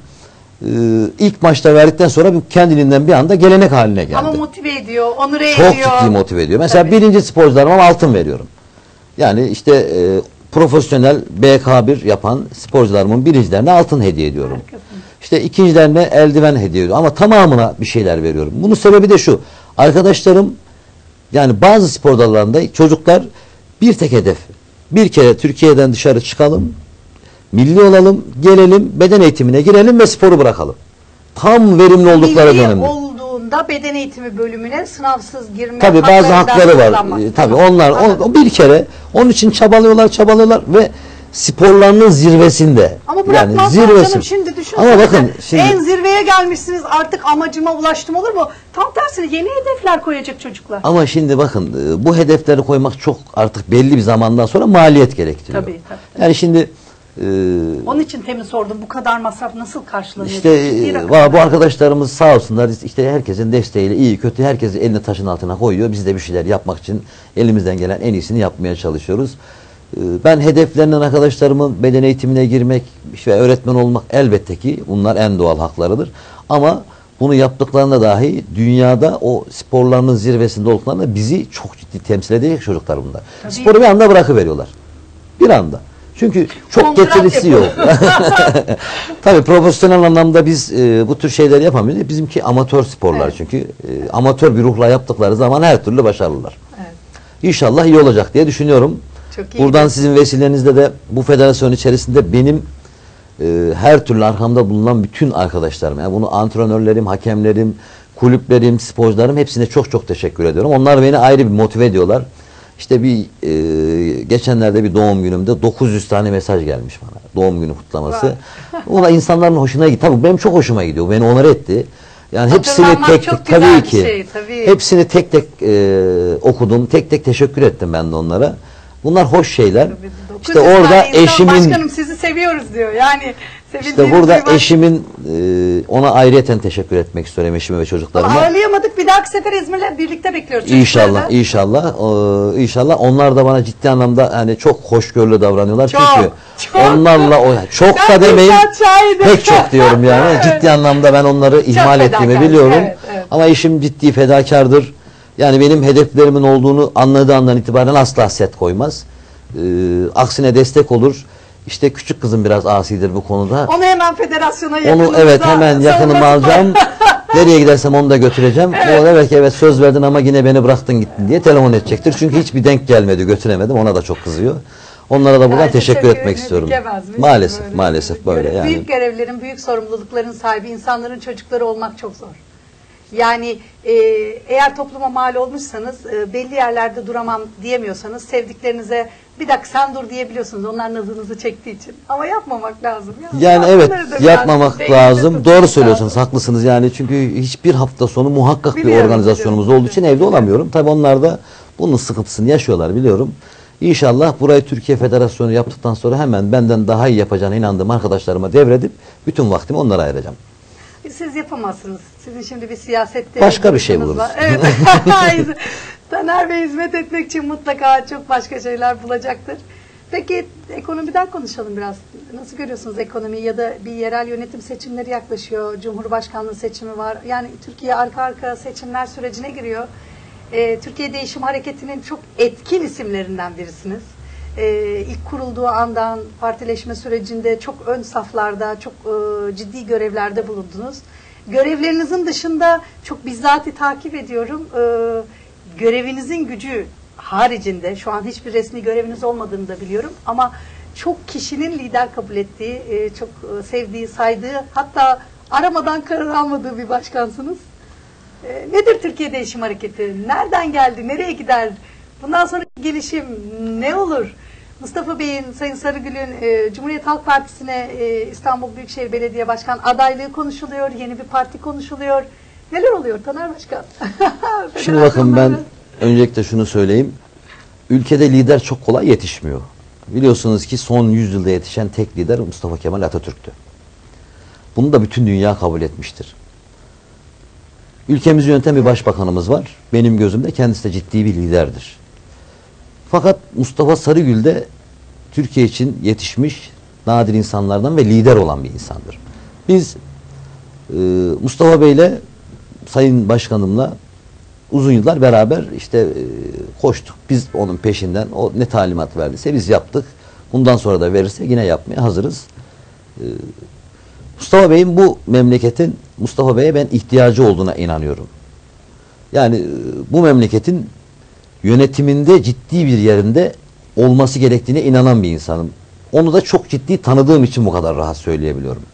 ilk maçta verdikten sonra bu kendiliğinden bir anda gelenek haline geldi. Ama motive ediyor, onur ediyor. Çok ciddi motive ediyor. Mesela birinci sporcularıma altın veriyorum. Yani işte profesyonel BK1 yapan sporcularımın birincilerine altın hediye ediyorum. Harikasın. İşte ikincilerine eldiven hediye ediyorum. Ama tamamına bir şeyler veriyorum. Bunun sebebi de şu. Arkadaşlarım, yani bazı spor dallarında çocuklar bir tek hedef. Bir kere Türkiye'den dışarı çıkalım, milli olalım, gelelim, beden eğitimine girelim ve sporu bırakalım. Tam verimli oldukları dönemde. Milli olduğunda beden eğitimi bölümüne sınavsız girme. Tabii bazı hakları var. Tabii onlar bir kere onun için çabalıyorlar ve sporlarının zirvesinde. Ama bırakmaz canım, şimdi düşünsene. Ama bakın şimdi, en zirveye gelmişsiniz, artık amacıma ulaştım olur mu? Tam tersine yeni hedefler koyacak çocuklar. Ama şimdi bakın bu hedefleri koymak çok artık belli bir zamandan sonra maliyet gerektiriyor. Tabii. Yani şimdi onun için temin sordum, bu kadar masraf nasıl karşılanıyor? İşte bu arkadaşlarımız sağ olsunlar, işte herkesin desteğiyle iyi kötü herkesi elini taşın altına koyuyor. Biz de bir şeyler yapmak için elimizden gelen en iyisini yapmaya çalışıyoruz. Ben hedeflerinden arkadaşlarımın beden eğitimine girmek, işte öğretmen olmak, elbette ki bunlar en doğal haklarıdır. Ama bunu yaptıklarında dahi dünyada o sporlarının zirvesinde olduklarında bizi çok ciddi temsil edecek çocuklar bunlar. Tabii. Sporu bir anda bırakıveriyorlar. Bir anda. Çünkü çok getirisi yok. Tabii profesyonel anlamda biz bu tür şeyleri yapamıyoruz. Bizimki amatör sporlar çünkü. Amatör bir ruhla yaptıkları zaman her türlü başarılılar. Evet. İnşallah iyi olacak diye düşünüyorum. Buradan sizin vesilenizle de bu federasyon içerisinde benim her türlü arkamda bulunan bütün arkadaşlarım, yani bunu antrenörlerim, hakemlerim, kulüplerim, sporcularım, hepsine çok çok teşekkür ediyorum. Onlar beni ayrı bir motive ediyorlar. İşte geçenlerde bir doğum günümde 900 tane mesaj gelmiş bana. Doğum günü kutlaması. Ona insanların hoşuna gitti. Tabii benim çok hoşuma gidiyor. Beni onur etti. Yani hepsini tek tek tabii ki. Hepsini tek tek okudum. Tek tek teşekkür ettim ben de onlara. Bunlar hoş şeyler. İşte orada eşimin... Başkanım sizi seviyoruz diyor. Yani İşte burada eşimin ona ayrıyeten teşekkür etmek istiyorum, eşime ve çocuklarıma. Ağırlayamadık. Bir dahaki sefer İzmir'le birlikte bekliyoruz. İnşallah, inşallah. İnşallah. Onlar da bana ciddi anlamda hani çok hoşgörülü davranıyorlar. Çünkü onlarla çok da demeyin, pek çok diyorum yani. Evet. Ciddi anlamda ben onları ihmal ettiğimi biliyorum. Evet, evet. Ama eşim ciddi fedakardır. Yani benim hedeflerimin olduğunu anladığı andan itibaren asla set koymaz. Aksine destek olur. İşte küçük kızım biraz asidir bu konuda. Onu hemen federasyona yakınımıza... Onu evet hemen yakınıma alacağım. Nereye gidersem onu da götüreceğim. Evet. O evet evet söz verdin ama yine beni bıraktın gittin diye telefon edecektir. Çünkü hiçbir denk gelmedi, götüremedim. Ona da çok kızıyor. Onlara da buradan teşekkür etmek istiyorum. Maalesef, böyle, maalesef böyle yani. Büyük görevlerin, büyük sorumlulukların sahibi insanların çocukları olmak çok zor. Yani eğer topluma mal olmuşsanız, belli yerlerde duramam diyemiyorsanız, sevdiklerinize bir dakika sen dur diyebiliyorsunuz. Onlar nazınızı çektiği için. Ama yapmamak lazım. Yani evet, yapmamak lazım. Doğru söylüyorsunuz, haklısınız yani. Çünkü hiçbir hafta sonu muhakkak bir organizasyonumuz olduğu için evde olamıyorum. Tabii onlar da bunun sıkıntısını yaşıyorlar biliyorum. İnşallah burayı Türkiye Federasyonu yaptıktan sonra hemen benden daha iyi yapacağına inandığım arkadaşlarıma devredip bütün vaktimi onlara ayıracağım. Siz yapamazsınız. Sizin şimdi bir siyasette... Başka bir şey buluruz. Evet. Taner Bey hizmet etmek için mutlaka çok başka şeyler bulacaktır. Peki ekonomiden konuşalım biraz. Nasıl görüyorsunuz ekonomiyi ya da bir yerel yönetim seçimleri yaklaşıyor. Cumhurbaşkanlığı seçimi var. Yani Türkiye arka arka seçimler sürecine giriyor. Türkiye Değişim Hareketi'nin çok etkin isimlerinden birisiniz. İlk kurulduğu andan partileşme sürecinde çok ön saflarda, çok ciddi görevlerde bulundunuz. Görevlerinizin dışında çok bizzati takip ediyorum. Görevinizin gücü haricinde, şu an hiçbir resmi göreviniz olmadığını da biliyorum ama çok kişinin lider kabul ettiği, çok sevdiği, saydığı, hatta aramadan karar almadığı bir başkansınız. Nedir Türkiye Değişim Hareketi? Nereden geldi? Nereye gider? Bundan sonra gelişim ne olur? Mustafa Bey'in, Sayın Sarıgül'ün Cumhuriyet Halk Partisi'ne İstanbul Büyükşehir Belediye Başkan adaylığı konuşuluyor. Yeni bir parti konuşuluyor. Neler oluyor Taner Başkan? Şimdi bakın ben öncelikle şunu söyleyeyim. Ülkede lider çok kolay yetişmiyor. Biliyorsunuz ki son 100 yılda yetişen tek lider Mustafa Kemal Atatürk'tü. Bunu da bütün dünya kabul etmiştir. Ülkemizi yöneten bir başbakanımız var. Benim gözümde kendisi de ciddi bir liderdir. Fakat Mustafa Sarıgül de Türkiye için yetişmiş nadir insanlardan ve lider olan bir insandır. Biz Mustafa Bey'le Sayın Başkanımla uzun yıllar beraber işte koştuk. Biz onun peşinden o ne talimat verdiyse biz yaptık. Bundan sonra da verirse yine yapmaya hazırız. Mustafa Bey'in bu memleketin Mustafa Bey'e ben ihtiyacı olduğuna inanıyorum. Yani bu memleketin yönetiminde ciddi bir yerinde olması gerektiğine inanan bir insanım. Onu da çok ciddi tanıdığım için bu kadar rahat söyleyebiliyorum.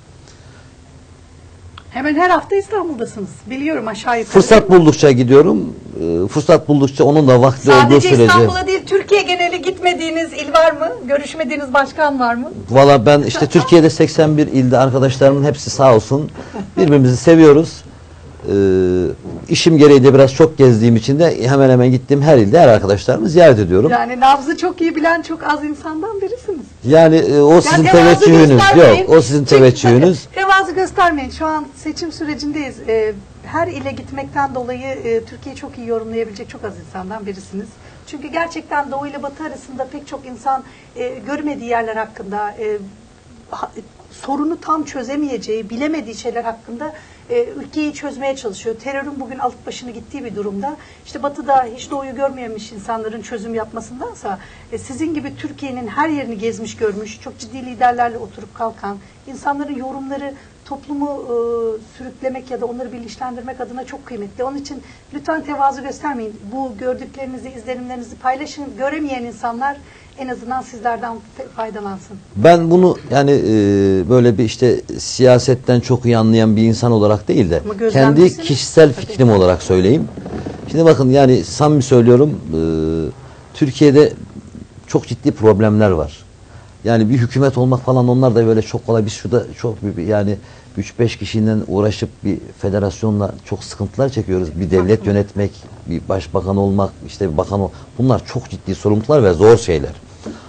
Hemen her hafta İstanbul'dasınız. Biliyorum aşağı yukarı. Fırsat buldukça gidiyorum. Fırsat buldukça onun da vakti olduğu sürece. Sadece İstanbul'a değil, Türkiye geneli gitmediğiniz il var mı? Görüşmediğiniz başkan var mı? Valla ben işte Türkiye'de 81 ilde arkadaşlarımın hepsi sağ olsun. Birbirimizi seviyoruz. İşim gereği de biraz çok gezdiğim için de hemen hemen gittiğim her ilde her arkadaşlarımı ziyaret ediyorum. Yani nabzı çok iyi bilen çok az insandan birisiniz. Yani o sizin teveccühünüz. Yok, o sizin teveccühünüz. Tevazu göstermeyin. Şu an seçim sürecindeyiz. Her ile gitmekten dolayı Türkiye'yi çok iyi yorumlayabilecek çok az insandan birisiniz. Çünkü gerçekten Doğu ile Batı arasında pek çok insan görmediği yerler hakkında, sorunu tam çözemeyeceği, bilemediği şeyler hakkında ülkeyi çözmeye çalışıyor. Terörün bugün alıp başını gittiği bir durumda. İşte Batı'da hiç Doğu'yu görmemiş insanların çözüm yapmasındansa sizin gibi Türkiye'nin her yerini gezmiş görmüş, çok ciddi liderlerle oturup kalkan, insanların yorumları toplumu sürüklemek ya da onları bilinçlendirmek adına çok kıymetli. Onun için lütfen tevazu göstermeyin. Bu gördüklerinizi, izlenimlerinizi paylaşın. Göremeyen insanlar en azından sizlerden faydalansın. Ben bunu yani böyle bir işte siyasetten çok iyi anlayan bir insan olarak değil de kendi kişisel fikrim olarak söyleyeyim. Şimdi bakın yani samimi söylüyorum, Türkiye'de çok ciddi problemler var. Yani bir hükümet olmak falan onlar da böyle çok kolay. Biz şurada çok yani 3-5 kişiden uğraşıp bir federasyonla çok sıkıntılar çekiyoruz. Bir devlet yönetmek, bir başbakan olmak, işte bir bakan olmak. Bunlar çok ciddi sorumluluklar ve zor şeyler.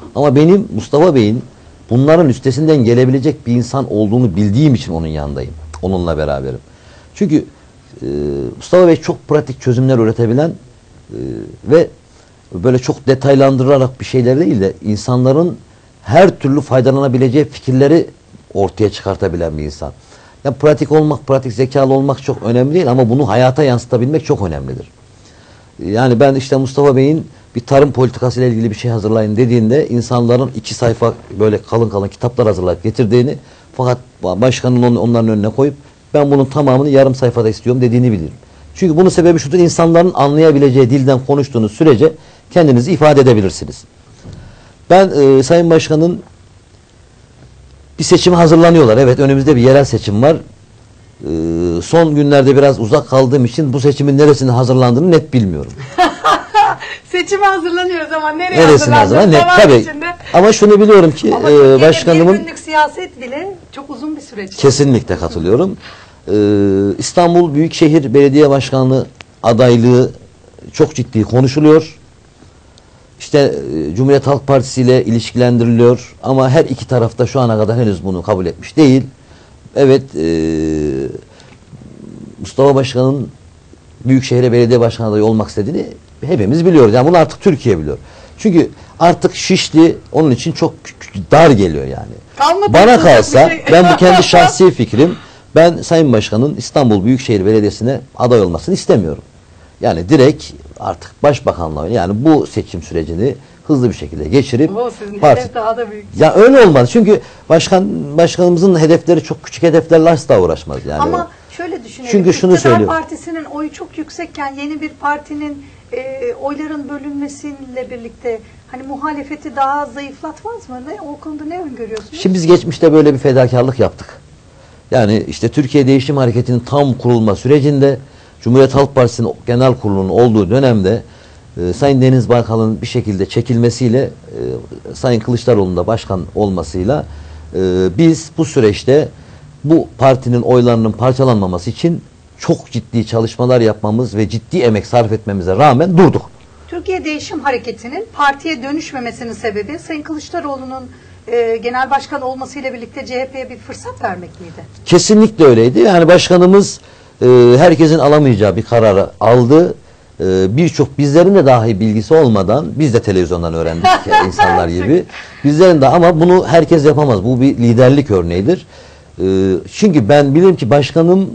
Ama benim Mustafa Bey'in bunların üstesinden gelebilecek bir insan olduğunu bildiğim için onun yanındayım. Onunla beraberim. Çünkü Mustafa Bey çok pratik çözümler üretebilen ve böyle çok detaylandırarak bir şeyler değil de insanların her türlü faydalanabileceği fikirleri ortaya çıkartabilen bir insan. Ya pratik olmak, pratik zekalı olmak çok önemli değil ama bunu hayata yansıtabilmek çok önemlidir. Yani ben işte Mustafa Bey'in bir tarım politikası ile ilgili bir şey hazırlayın dediğinde insanların 2 sayfa böyle kalın kalın kitaplar hazırlayıp getirdiğini, fakat başkanın onların önüne koyup ben bunun tamamını yarım sayfada istiyorum dediğini bilirim. Çünkü bunun sebebi şudur: insanların anlayabileceği dilden konuştuğunuz sürece kendinizi ifade edebilirsiniz. Ben Sayın Başkan'ın bir seçime hazırlanıyorlar. Evet, önümüzde bir yerel seçim var. Son günlerde biraz uzak kaldığım için bu seçimin neresinde hazırlandığını net bilmiyorum. Seçime hazırlanıyoruz ama nereye Neresine hazırlanıyoruz? Tabii. Ama şunu biliyorum ki başkanımın... Bir günlük siyaset bile çok uzun bir süreç. Kesinlikle katılıyorum. İstanbul Büyükşehir Belediye Başkanlığı adaylığı çok ciddi konuşuluyor. İşte Cumhuriyet Halk Partisi ile ilişkilendiriliyor ama her iki tarafta şu ana kadar henüz bunu kabul etmiş değil. Evet, Mustafa Başkan'ın Büyükşehir'e belediye başkanı adayı olmak istediğini hepimiz biliyoruz. Yani bunu artık Türkiye biliyor. Çünkü artık Şişli onun için çok dar geliyor yani. Bana kalsa ben bu kendi şahsi fikrim, ben Sayın Başkan'ın İstanbul Büyükşehir Belediyesi'ne aday olmasını istemiyorum. Yani direkt artık başbakanlığa, yani bu seçim sürecini hızlı bir şekilde geçirip hedef daha da büyük. Ya öyle olmaz. Çünkü başkanımızın hedefleri çok küçük hedeflerle asla uğraşmaz yani. Ama şöyle düşünelim. Çünkü şunu söylüyorum. Partisinin oyu çok yüksekken yeni bir partinin oyların bölünmesiyle birlikte hani muhalefeti daha zayıflatmaz mı? O konuda ne öngörüyorsunuz? Şimdi biz geçmişte böyle bir fedakarlık yaptık. Yani işte Türkiye Değişim Hareketi'nin tam kurulma sürecinde Cumhuriyet Halk Partisi'nin genel kurulunun olduğu dönemde Sayın Deniz Baykal'ın bir şekilde çekilmesiyle Sayın Kılıçdaroğlu'nun da başkan olmasıyla biz bu süreçte bu partinin oylarının parçalanmaması için çok ciddi çalışmalar yapmamız ve ciddi emek sarf etmemize rağmen durduk. Türkiye Değişim Hareketi'nin partiye dönüşmemesinin sebebi Sayın Kılıçdaroğlu'nun genel başkan olmasıyla birlikte CHP'ye bir fırsat vermek miydi? Kesinlikle öyleydi. Yani başkanımız herkesin alamayacağı bir kararı aldı. Birçok bizlerin de dahi bilgisi olmadan, biz de televizyondan öğrendik insanlar gibi. Bizlerin de, ama bunu herkes yapamaz. Bu bir liderlik örneğidir. Çünkü ben bilirim ki başkanım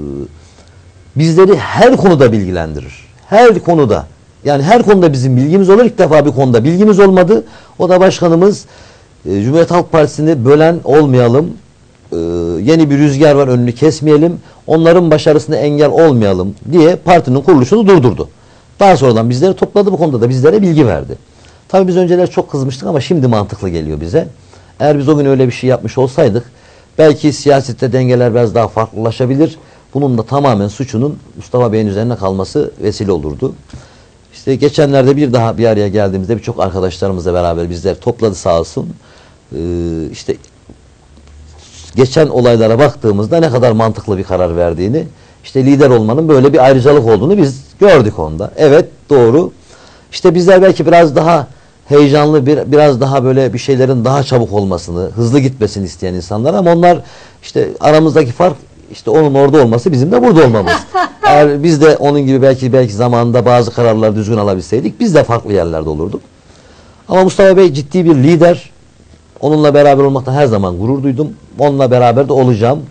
bizleri her konuda bilgilendirir. Her konuda. Yani her konuda bizim bilgimiz olur. İlk defa bir konuda bilgimiz olmadı. O da başkanımız, Cumhuriyet Halk Partisi'ni bölen olmayalım. Yeni bir rüzgar var, önünü kesmeyelim. Onların başarısına engel olmayalım diye partinin kuruluşunu durdurdu. Daha sonradan bizleri topladı, bu konuda da bizlere bilgi verdi. Tabii biz önceler çok kızmıştık ama şimdi mantıklı geliyor bize. Eğer biz o gün öyle bir şey yapmış olsaydık belki siyasette dengeler biraz daha farklılaşabilir. Bunun da tamamen suçunun Mustafa Bey'in üzerine kalması vesile olurdu. İşte geçenlerde bir araya geldiğimizde birçok arkadaşlarımızla beraber bizler topladı sağ olsun. İşte geçen olaylara baktığımızda ne kadar mantıklı bir karar verdiğini, işte lider olmanın böyle bir ayrıcalık olduğunu biz gördük onda. Evet, doğru. İşte bizler belki biraz daha heyecanlı, biraz daha böyle bir şeylerin daha çabuk olmasını, hızlı gitmesini isteyen insanlar, ama onlar işte aramızdaki fark işte onun orada olması, bizim de burada olmamız. Eğer biz de onun gibi belki zamanında bazı kararları düzgün alabilseydik biz de farklı yerlerde olurduk. Ama Mustafa Bey ciddi bir lider. Onunla beraber olmaktan her zaman gurur duydum. Onunla beraber de olacağım.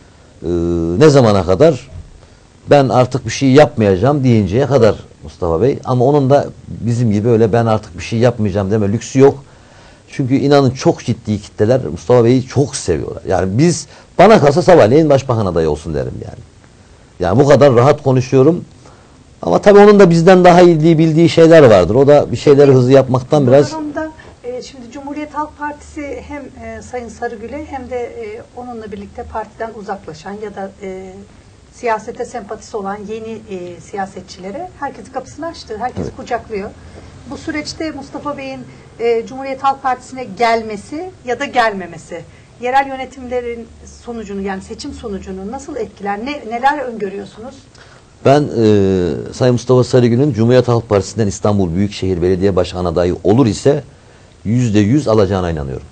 Ne zamana kadar? Ben artık bir şey yapmayacağım deyinceye kadar Mustafa Bey. Ama onun da bizim gibi öyle ben artık bir şey yapmayacağım deme lüksü yok. Çünkü inanın çok ciddi kitleler Mustafa Bey'i çok seviyorlar. Yani bana kalsa sabahleyin başbakan adayı olsun derim yani. Yani bu kadar rahat konuşuyorum. Ama tabii onun da bizden daha iyi bildiği şeyler vardır. O da bir şeyleri hızlı yapmaktan biraz... Şimdi Cumhuriyet Halk Partisi hem Sayın Sarıgül'e hem de onunla birlikte partiden uzaklaşan ya da siyasete sempatisi olan yeni siyasetçilere herkesin kapısını açtı. Herkes kucaklıyor. Bu süreçte Mustafa Bey'in Cumhuriyet Halk Partisi'ne gelmesi ya da gelmemesi yerel yönetimlerin sonucunu, yani seçim sonucunu nasıl etkiler? Neler öngörüyorsunuz? Ben Sayın Mustafa Sarıgül'ün Cumhuriyet Halk Partisi'nden İstanbul Büyükşehir Belediye Başkanı adayı olur ise %100 alacağına inanıyorum.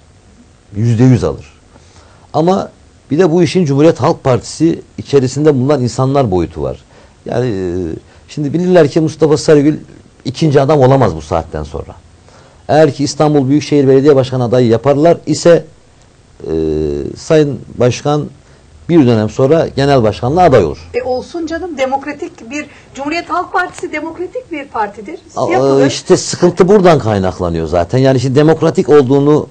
%100 alır. Ama bir de bu işin Cumhuriyet Halk Partisi içerisinde bulunan insanlar boyutu var. Yani şimdi bilirler ki Mustafa Sarıgül ikinci adam olamaz bu saatten sonra. Eğer ki İstanbul Büyükşehir Belediye Başkanı adayı yaparlar ise Sayın Başkan bir dönem sonra genel başkanlığa aday olur. Olsun canım, demokratik bir Cumhuriyet Halk Partisi demokratik bir partidir. İşte sıkıntı buradan kaynaklanıyor zaten. Yani şimdi demokratik olduğunu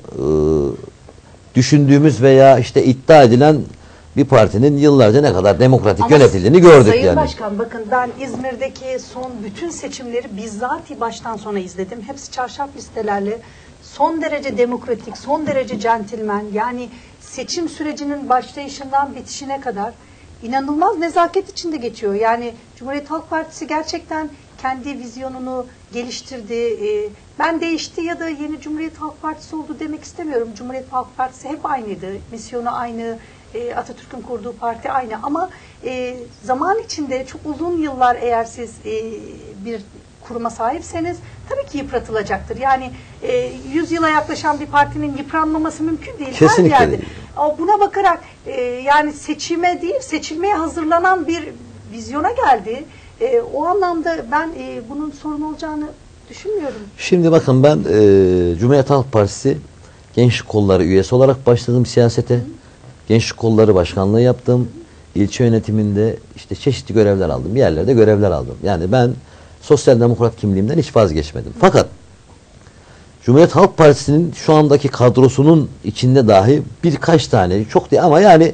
düşündüğümüz veya işte iddia edilen bir partinin yıllarca ne kadar demokratik yönetildiğini gördük. Sayın yani. Başkan, bakın ben İzmir'deki son bütün seçimleri bizzat baştan sona izledim. Hepsi çarşaf listelerle. Son derece demokratik, son derece centilmen. Yani seçim sürecinin başlayışından bitişine kadar inanılmaz nezaket içinde geçiyor. Yani Cumhuriyet Halk Partisi gerçekten kendi vizyonunu geliştirdi. Ben değişti ya da yeni Cumhuriyet Halk Partisi oldu demek istemiyorum. Cumhuriyet Halk Partisi hep aynıydı. Misyonu aynı, Atatürk'ün kurduğu parti aynı. Ama zaman içinde çok uzun yıllar eğer siz bir kuruma sahipseniz tabii ki yıpratılacaktır. Yani 100 yıla yaklaşan bir partinin yıpranmaması mümkün değil. Kesinlikle her yerde. değil. Buna bakarak yani seçime değil, seçilmeye hazırlanan bir vizyona geldi. O anlamda ben bunun sorun olacağını düşünmüyorum. Şimdi bakın ben Cumhuriyet Halk Partisi Gençlik Kolları üyesi olarak başladım siyasete. Gençlik Kolları başkanlığı yaptım. İlçe yönetiminde işte çeşitli görevler aldım. Bir yerlerde görevler aldım. Yani ben sosyal demokrat kimliğimden hiç vazgeçmedim. Fakat Cumhuriyet Halk Partisi'nin şu andaki kadrosunun içinde dahi birkaç tane, çok değil ama yani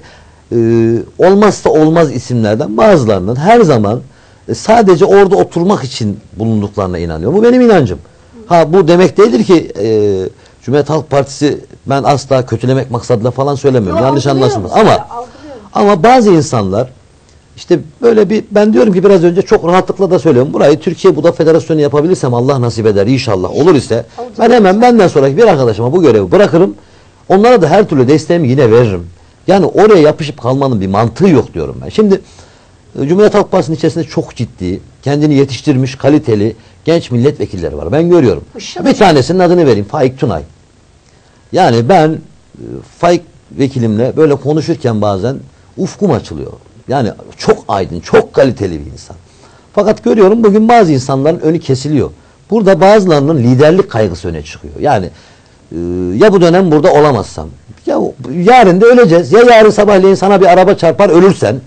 olmazsa olmaz isimlerden bazılarının her zaman sadece orada oturmak için bulunduklarına inanıyorum. Bu benim inancım. Ha bu demek değildir ki Cumhuriyet Halk Partisi ben asla kötülemek maksadıyla falan söylemiyorum. Yanlış anlaşılmasın. Ama bazı insanlar işte böyle bir, ben diyorum ki biraz önce çok rahatlıkla da söylüyorum. Burayı Türkiye Buda Federasyonu yapabilirsem Allah nasip eder inşallah olur ise ben hemen benden sonraki bir arkadaşıma bu görevi bırakırım. Onlara da her türlü desteğimi yine veririm. Yani oraya yapışıp kalmanın bir mantığı yok diyorum ben. Şimdi Cumhuriyet Halk Partisi'nin içerisinde çok ciddi, kendini yetiştirmiş, kaliteli genç milletvekilleri var. Ben görüyorum. Bir tanesinin adını vereyim. Faik Tunay. Yani ben Faik vekilimle böyle konuşurken bazen ufkum açılıyor. Yani çok aydın, çok kaliteli bir insan. Fakat görüyorum bugün bazı insanların önü kesiliyor. Burada bazılarının liderlik kaygısı öne çıkıyor. Yani ya bu dönem burada olamazsam, ya yarın da öleceğiz, ya yarın sabahleyin sana bir araba çarpar ölürsen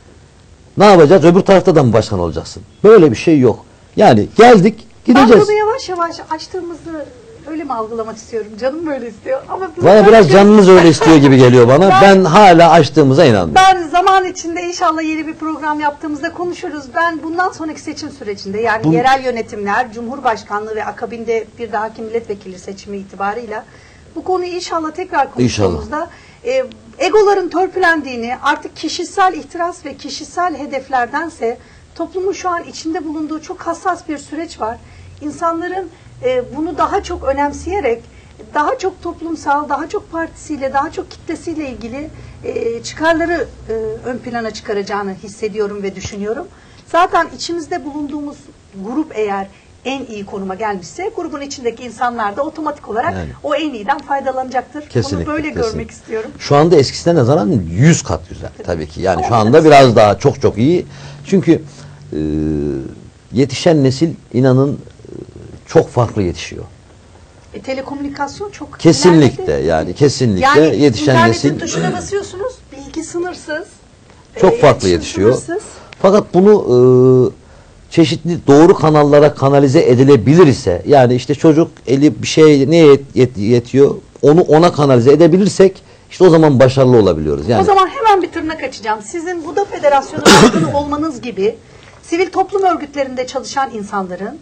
ne yapacağız? Öbür tarafta da mı başkan olacaksın? Böyle bir şey yok. Yani geldik, gideceğiz. Ben bunu yavaş yavaş açtığımızı öyle mi algılamak istiyorum? Canım böyle istiyor. Ama bana biraz canınız öyle istiyor gibi geliyor bana. Ben hala açtığımıza inanmıyorum. Ben zaman içinde inşallah yeni bir program yaptığımızda konuşuruz. Ben bundan sonraki seçim sürecinde yani yerel yönetimler, Cumhurbaşkanlığı ve akabinde bir dahaki milletvekili seçimi itibarıyla bu konuyu inşallah tekrar konuştuğumuzda egoların törpülendiğini, artık kişisel ihtiras ve kişisel hedeflerdense toplumun şu an içinde bulunduğu çok hassas bir süreç var. İnsanların bunu daha çok önemseyerek, daha çok toplumsal, daha çok partisiyle, daha çok kitlesiyle ilgili çıkarları ön plana çıkaracağını hissediyorum ve düşünüyorum. Zaten içimizde bulunduğumuz grup eğer en iyi konuma gelmişse, grubun içindeki insanlar da otomatik olarak o en iyiden faydalanacaktır. Kesinlikle, bunu böyle görmek istiyorum. Şu anda eskisine nazaran 100 kat güzel tabii ki. Yani şu anda biraz daha çok iyi. Çünkü yetişen nesil inanın çok farklı yetişiyor. Telekomünikasyon çok kesinlikle ilerledi. Yani kesinlikle yani yetişen nesil internetin tuşuna basıyorsunuz, bilgi sınırsız. Çok farklı yetişiyor. Sınırsız. Fakat bunu çeşitli doğru kanallara kanalize edilebilir ise, yani işte çocuk eli bir şey neye yetiyor onu ona kanalize edebilirsek işte o zaman başarılı olabiliyoruz. Yani o zaman hemen bir tırnak açacağım. Sizin Buda Federasyonu başkanı olmanız gibi sivil toplum örgütlerinde çalışan insanların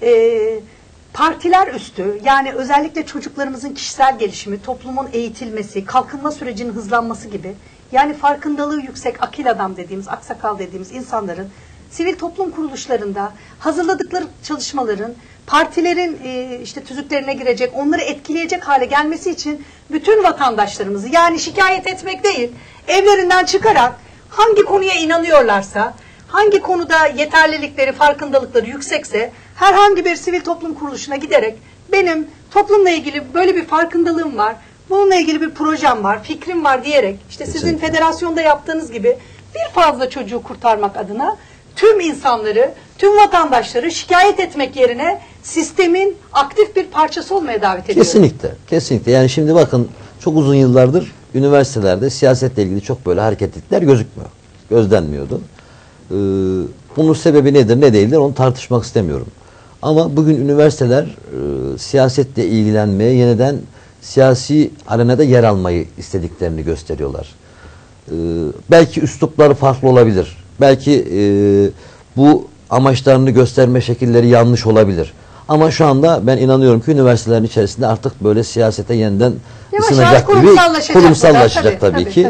partiler üstü, yani özellikle çocuklarımızın kişisel gelişimi, toplumun eğitilmesi, kalkınma sürecinin hızlanması gibi, yani farkındalığı yüksek akil adam dediğimiz, aksakal dediğimiz insanların sivil toplum kuruluşlarında hazırladıkları çalışmaların partilerin işte tüzüklerine girecek, onları etkileyecek hale gelmesi için bütün vatandaşlarımızı, yani şikayet etmek değil, evlerinden çıkarak hangi konuya inanıyorlarsa, hangi konuda yeterlilikleri, farkındalıkları yüksekse herhangi bir sivil toplum kuruluşuna giderek benim toplumla ilgili böyle bir farkındalığım var, bununla ilgili bir projem var, fikrim var diyerek işte sizin federasyonda yaptığınız gibi bir fazla çocuğu kurtarmak adına tüm insanları, tüm vatandaşları şikayet etmek yerine sistemin aktif bir parçası olmaya davet ediyorum. Kesinlikle, kesinlikle. Yani şimdi bakın, çok uzun yıllardır üniversitelerde siyasetle ilgili çok böyle hareketlilikler gözükmüyor. Gözlenmiyordu. Bunun sebebi nedir, ne değildir onu tartışmak istemiyorum. Ama bugün üniversiteler siyasetle ilgilenmeye, yeniden siyasi arenada yer almayı istediklerini gösteriyorlar. Belki üslupları farklı olabilir. Belki bu amaçlarını gösterme şekilleri yanlış olabilir. Ama şu anda ben inanıyorum ki üniversitelerin içerisinde artık böyle siyasete yeniden ısınacak gibi, kurumsallaşacak tabii ki.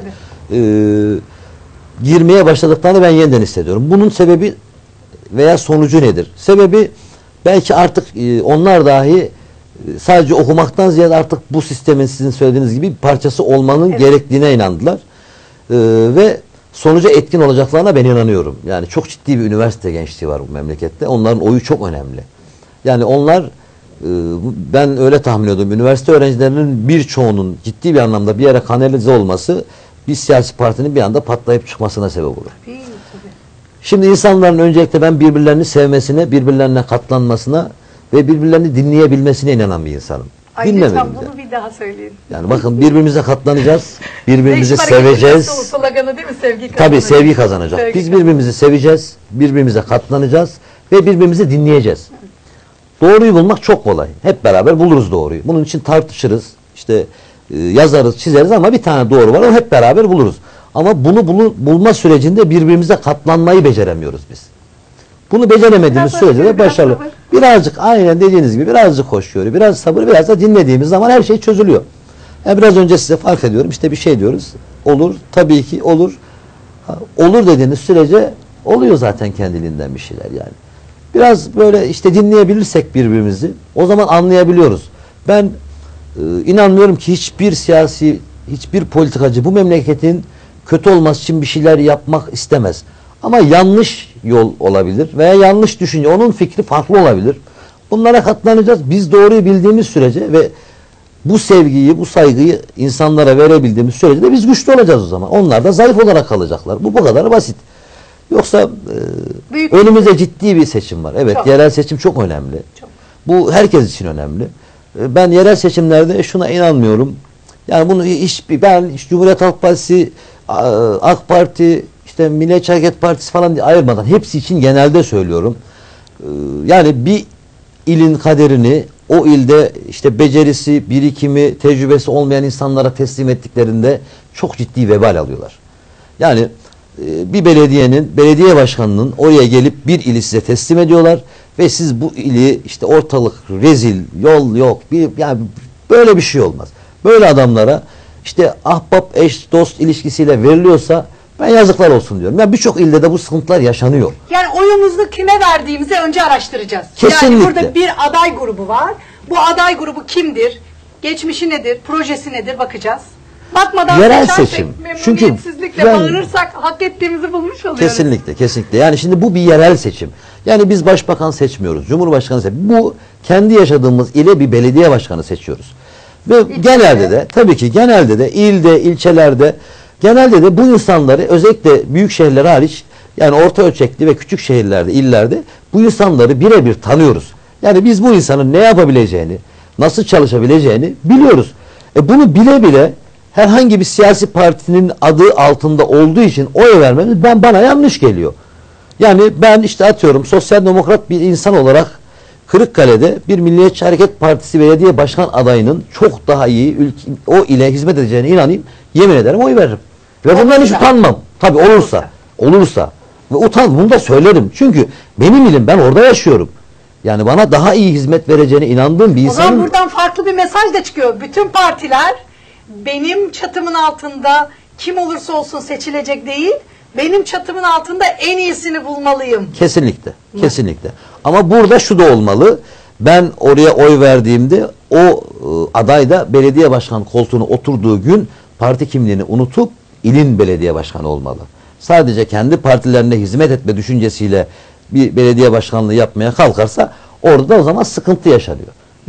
Girmeye başladıklarını ben yeniden hissediyorum. Bunun sebebi veya sonucu nedir? Sebebi belki artık onlar dahi sadece okumaktan ziyade artık bu sistemin sizin söylediğiniz gibi bir parçası olmanın gerektiğine inandılar. Ve sonuca etkin olacaklarına ben inanıyorum. Yani çok ciddi bir üniversite gençliği var bu memlekette. Onların oyu çok önemli. Yani onlar, ben öyle tahmin ediyorum, üniversite öğrencilerinin birçoğunun ciddi bir anlamda bir yere kanalize olması bir siyasi partinin bir anda patlayıp çıkmasına sebep olur. Tabii. Şimdi insanların öncelikle ben birbirlerini sevmesine, birbirlerine katlanmasına ve birbirlerini dinleyebilmesine inanan bir insanım. Ay lütfen bunu bir daha söyleyin. Yani bakın, birbirimize katlanacağız, birbirimizi seveceğiz. Sloganı değil mi? Sevgi kazanacak. Tabii sevgi kazanacak. Biz birbirimizi seveceğiz, birbirimize katlanacağız ve birbirimizi dinleyeceğiz. Doğruyu bulmak çok kolay. Hep beraber buluruz doğruyu. Bunun için tartışırız, işte yazarız, çizeriz ama bir tane doğru var, onu hep beraber buluruz. Ama bunu bulma sürecinde birbirimize katlanmayı beceremiyoruz biz. Bunu beceremediğimiz sürece de başarılı. Birazcık, aynen dediğiniz gibi, birazcık hoşgörü, biraz sabır, biraz da dinlediğimiz zaman her şey çözülüyor. Yani biraz önce size fark ediyorum, işte bir şey diyoruz, olur, tabii ki olur. Olur dediğiniz sürece oluyor zaten kendiliğinden bir şeyler yani. Biraz böyle işte dinleyebilirsek birbirimizi, o zaman anlayabiliyoruz. Ben inanmıyorum ki hiçbir siyasi, hiçbir politikacı bu memleketin kötü olması için bir şeyler yapmak istemez. Ama yanlış yol olabilir veya yanlış düşünce, onun fikri farklı olabilir. Bunlara katlanacağız. Biz doğruyu bildiğimiz sürece ve bu sevgiyi, bu saygıyı insanlara verebildiğimiz sürece de biz güçlü olacağız o zaman. Onlar da zayıf olarak kalacaklar. Bu kadar basit. Yoksa önümüzde ciddi bir seçim var. Evet, çok. Yerel seçim çok önemli. Çok. Bu herkes için önemli. Ben yerel seçimlerde şuna inanmıyorum. Yani bunu ben Cumhuriyet Halk Partisi, AK Parti, işte Milliyetçi Hareket Partisi falan diye ayırmadan hepsi için genelde söylüyorum. Yani bir ilin kaderini o ilde işte becerisi, birikimi, tecrübesi olmayan insanlara teslim ettiklerinde çok ciddi vebal alıyorlar. Yani bir belediye başkanının oraya gelip bir ili size teslim ediyorlar ve siz bu ili işte ortalık rezil, yol yok, yani böyle bir şey olmaz. Böyle adamlara işte ahbap, eş, dost ilişkisiyle veriliyorsa ben yazıklar olsun diyorum. Yani birçok ilde de bu sıkıntılar yaşanıyor. Yani oyumuzu kime verdiğimizi önce araştıracağız. Kesinlikle. Yani burada bir aday grubu var. Bu aday grubu kimdir? Geçmişi nedir? Projesi nedir? Bakacağız. Bakmadan yerel seçim. Memnuniyetsizlikle bağırırsak hak ettiğimizi bulmuş oluyoruz. Kesinlikle, kesinlikle. Yani şimdi bu bir yerel seçim. Yani biz başbakan seçmiyoruz, cumhurbaşkanı seçmiyoruz. Bu kendi yaşadığımız ile bir belediye başkanı seçiyoruz. Ve genelde de, tabii ki genelde de ilde, ilçelerde, genelde de bu insanları, özellikle büyük şehirler hariç, yani orta ölçekli ve küçük şehirlerde, illerde bu insanları birebir tanıyoruz. Yani biz bu insanın ne yapabileceğini, nasıl çalışabileceğini biliyoruz. Bunu bile bile herhangi bir siyasi partinin adı altında olduğu için oy vermemiz bana yanlış geliyor. Yani ben işte atıyorum sosyal demokrat bir insan olarak Kırıkkale'de bir Milliyetçi Hareket Partisi belediye başkan adayının çok daha iyi o ile hizmet edeceğine inanayım, yemin ederim oy veririm. Ve bundan hiç utanmam. Tabii olursa. Ve bunu da söylerim. Çünkü benim ilim, ben orada yaşıyorum. Yani bana daha iyi hizmet vereceğine inandığım bir insanım. O zaman buradan farklı bir mesaj da çıkıyor. Bütün partiler benim çatımın altında kim olursa olsun seçilecek değil, benim çatımın altında en iyisini bulmalıyım. Kesinlikle. Kesinlikle. Ama burada şu da olmalı. Ben oraya oy verdiğimde o aday da belediye başkan koltuğuna oturduğu gün parti kimliğini unutup ilin belediye başkanı olmalı. Sadece kendi partilerine hizmet etme düşüncesiyle bir belediye başkanlığı yapmaya kalkarsa orada da o zaman sıkıntı yaşanıyor. Yani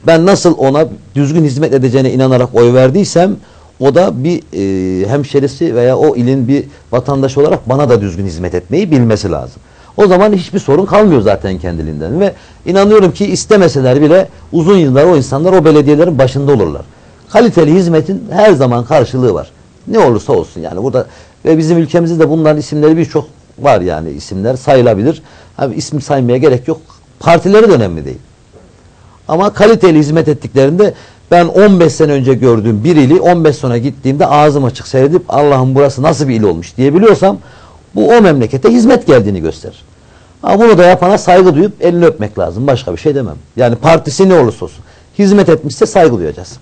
Ben nasıl ona düzgün hizmet edeceğine inanarak oy verdiysem, o da bir hemşerisi veya o ilin bir vatandaşı olarak bana da düzgün hizmet etmeyi bilmesi lazım. O zaman hiçbir sorun kalmıyor zaten kendiliğinden ve inanıyorum ki istemeseler bile uzun yıllar o insanlar o belediyelerin başında olurlar. Kaliteli hizmetin her zaman karşılığı var. Ne olursa olsun yani burada ve bizim ülkemizde de bunların isimleri birçok var yani isimler sayılabilir. Abi isim saymaya gerek yok. Partileri de önemli değil. Ama kaliteli hizmet ettiklerinde ben 15 sene önce gördüğüm bir ili 15 sonra gittiğimde ağzım açık seyredip Allah'ım burası nasıl bir il olmuş diyebiliyorsam bu o memlekete hizmet geldiğini gösterir. Ama bunu da yapana saygı duyup elini öpmek lazım. Başka bir şey demem. Yani partisi ne olursa olsun. Hizmet etmişse saygı duyacağız.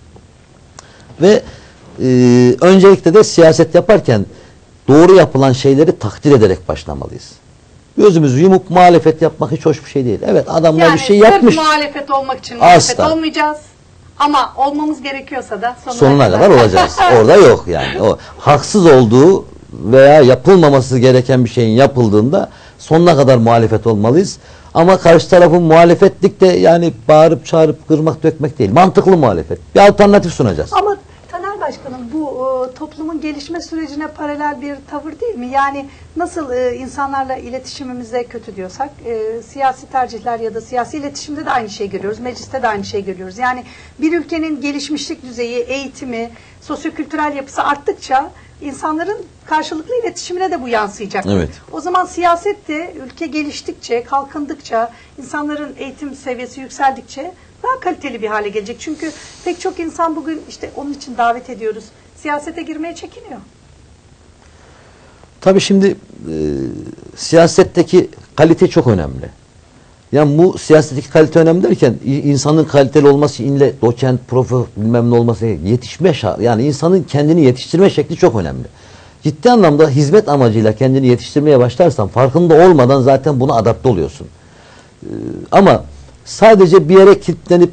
Ve öncelikle de siyaset yaparken doğru yapılan şeyleri takdir ederek başlamalıyız. Gözümüzü yumup muhalefet yapmak hiç hoş bir şey değil. Evet adamlar yani bir şey yapmış. Yani muhalefet olmak için muhalefet olmayacağız. Ama olmamız gerekiyorsa da sonuna kadar olacağız. Orada yok yani. O haksız olduğu veya yapılmaması gereken bir şeyin yapıldığında sonuna kadar muhalefet olmalıyız. Ama karşı tarafın muhalefetlik de yani bağırıp çağırıp kırmak dökmek değil. Mantıklı muhalefet. Bir alternatif sunacağız. Ama Taner Başkanım bu toplumun gelişme sürecine paralel bir tavır değil mi? Yani nasıl insanlarla iletişimimizde kötü diyorsak siyasi tercihler ya da siyasi iletişimde de aynı şeyi görüyoruz. Mecliste de aynı şeyi görüyoruz. Yani bir ülkenin gelişmişlik düzeyi, eğitimi, sosyokültürel yapısı arttıkça insanların karşılıklı iletişimine de bu yansıyacak. Evet. O zaman siyaset de ülke geliştikçe, kalkındıkça, insanların eğitim seviyesi yükseldikçe daha kaliteli bir hale gelecek. Çünkü pek çok insan bugün işte onun için davet ediyoruz. Siyasete girmeye çekiniyor. Tabii şimdi siyasetteki kalite çok önemli. Yani bu siyasetteki kalite önemli derken insanın kaliteli olması, ille doçent, profesör bilmem ne olması, yetişme yani insanın kendini yetiştirme şekli çok önemli. Ciddi anlamda hizmet amacıyla kendini yetiştirmeye başlarsan farkında olmadan zaten buna adapte oluyorsun. Ama sadece bir yere kilitlenip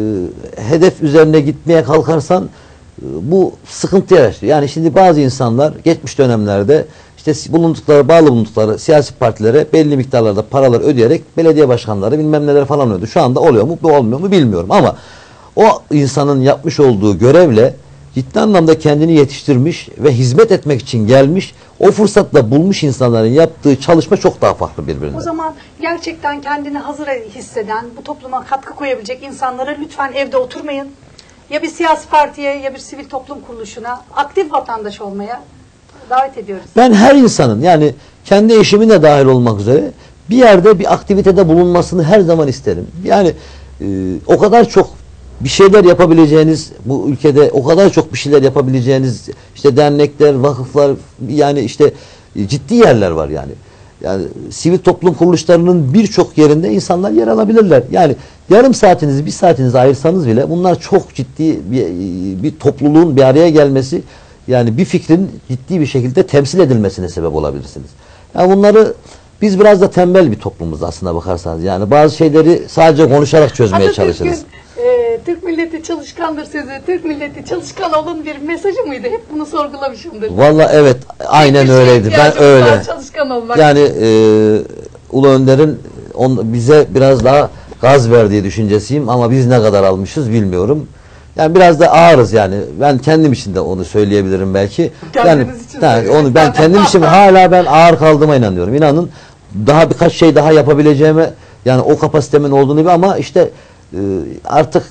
hedef üzerine gitmeye kalkarsan bu sıkıntıya yaşıyor. Yani şimdi bazı insanlar geçmiş dönemlerde işte bağlı bulundukları siyasi partilere belli miktarlarda paralar ödeyerek belediye başkanları bilmem neler falan ödüyor. Şu anda oluyor mu, bu olmuyor mu bilmiyorum ama o insanın yapmış olduğu görevle ciddi anlamda kendini yetiştirmiş ve hizmet etmek için gelmiş, o fırsatla bulmuş insanların yaptığı çalışma çok daha farklı birbirinden. O zaman gerçekten kendini hazır hisseden, bu topluma katkı koyabilecek insanlara lütfen evde oturmayın. Ya bir siyasi partiye ya bir sivil toplum kuruluşuna aktif vatandaş olmaya davet ediyoruz. Ben her insanın yani kendi eşimin de dahil olmak üzere bir yerde bir aktivitede bulunmasını her zaman isterim. Yani o kadar çok bir şeyler yapabileceğiniz bu ülkede o kadar çok bir şeyler yapabileceğiniz işte dernekler, vakıflar yani işte ciddi yerler var yani. Yani sivil toplum kuruluşlarının birçok yerinde insanlar yer alabilirler. Yani yarım saatinizi, bir saatinizi ayırsanız bile bunlar çok ciddi bir topluluğun bir araya gelmesi yani bir fikrin ciddi bir şekilde temsil edilmesine sebep olabilirsiniz. Yani bunları biz biraz da tembel bir toplumuz aslında bakarsanız. Yani bazı şeyleri sadece konuşarak çözmeye çalışırız. Türk milleti çalışkandır sözü. Türk milleti çalışkan olun bir mesajı mıydı? Hep bunu sorgulamışımdır. Vallahi evet. Aynen öyleydi. Ben öyle. Çalışkan olmak. Yani Ulu Önder'in bize biraz daha gaz verdiği düşüncesiyim ama biz ne kadar almışız bilmiyorum. Yani biraz da ağırız yani. Ben kendim için de onu söyleyebilirim belki. Yani onu ben kendim için hala ben ağır kaldığıma inanıyorum. İnanın daha birkaç şey daha yapabileceğime yani o kapasitemin olduğunu ama işte artık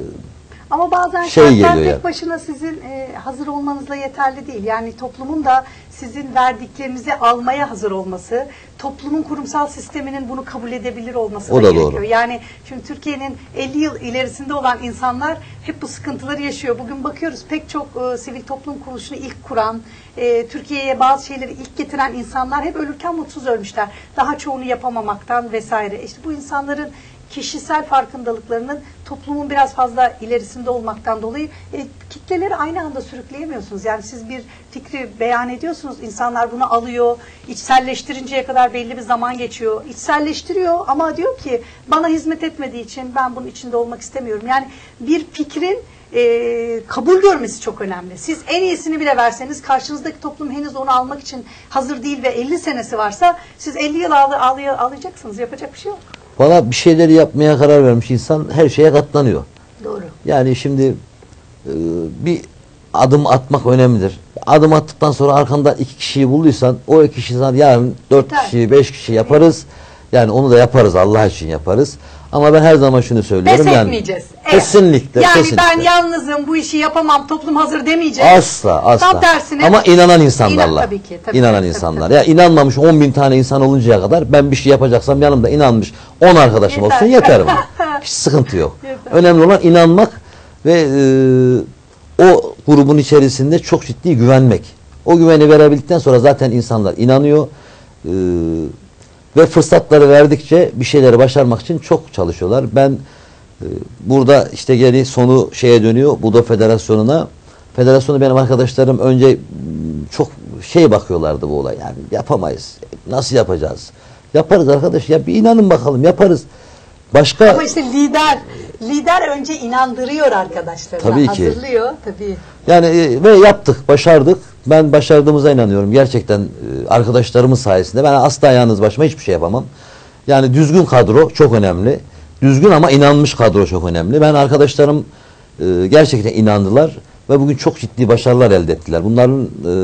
ama bazen şartlar tek başına sizin hazır olmanızla yeterli değil. Yani toplumun da sizin verdiklerinizi almaya hazır olması, toplumun kurumsal sisteminin bunu kabul edebilir olması da gerekiyor. Doğru. Yani şimdi Türkiye'nin 50 yıl ilerisinde olan insanlar hep bu sıkıntıları yaşıyor. Bugün bakıyoruz pek çok sivil toplum kuruluşunu ilk kuran, Türkiye'ye bazı şeyleri ilk getiren insanlar hep ölürken mutsuz ölmüşler. Daha çoğunu yapamamaktan vesaire. İşte bu insanların kişisel farkındalıklarının toplumun biraz fazla ilerisinde olmaktan dolayı kitleleri aynı anda sürükleyemiyorsunuz. Yani siz bir fikri beyan ediyorsunuz, insanlar bunu alıyor, içselleştirinceye kadar belli bir zaman geçiyor. İçselleştiriyor ama diyor ki bana hizmet etmediği için ben bunun içinde olmak istemiyorum. Yani bir fikrin kabul görmesi çok önemli. Siz en iyisini bile verseniz karşınızdaki toplum henüz onu almak için hazır değil ve 50 senesi varsa siz 50 yıl ağlayacaksınız. Yapacak bir şey yok. Valla bir şeyleri yapmaya karar vermiş insan her şeye katlanıyor. Yani şimdi bir adım atmak önemlidir. Adım attıktan sonra arkandan 2 kişiyi bulduysan o 2 kişi sana yarın 4 kişi 5 kişi yaparız. Yani onu da yaparız, Allah için yaparız. Ama ben her zaman şunu söylüyorum. Pes yani etmeyeceğiz. Kesinlikle. Yani kesinlikle. ben yalnızım, bu işi yapamam, toplum hazır demeyeceğiz. Asla. Tam tersine. Ama inanan insanlarla. Tabii ki. Tabii, inanan tabii, insanlar. tabii. Ya inanmamış 10.000 tane insan oluncaya kadar ben bir şey yapacaksam yanımda inanmış 10 arkadaşım Yeter. olsun yeter bana. Hiç sıkıntı yok. Yeter. Önemli olan inanmak ve o grubun içerisinde çok ciddi güvenmek. O güveni verebildikten sonra zaten insanlar inanıyor. Ve fırsatları verdikçe bir şeyleri başarmak için çok çalışıyorlar. Ben burada işte geri sonu şeye dönüyor, Budo Federasyonu'na. Federasyonu benim arkadaşlarım önce çok bakıyorlardı bu olay. Yani yapamayız. Nasıl yapacağız? Yaparız arkadaş. Ya bir inanın bakalım yaparız. Başka Ama işte lider önce inandırıyor arkadaşlarına. Tabii ki. Hazırlıyor tabii. Yani ve yaptık, başardık. Ben başardığımıza inanıyorum. Gerçekten arkadaşlarımın sayesinde. Ben asla yalnız başıma hiçbir şey yapamam. Yani düzgün kadro çok önemli. Düzgün ama inanmış kadro çok önemli. Ben arkadaşlarım gerçekten inandılar ve bugün çok ciddi başarılar elde ettiler. Bunların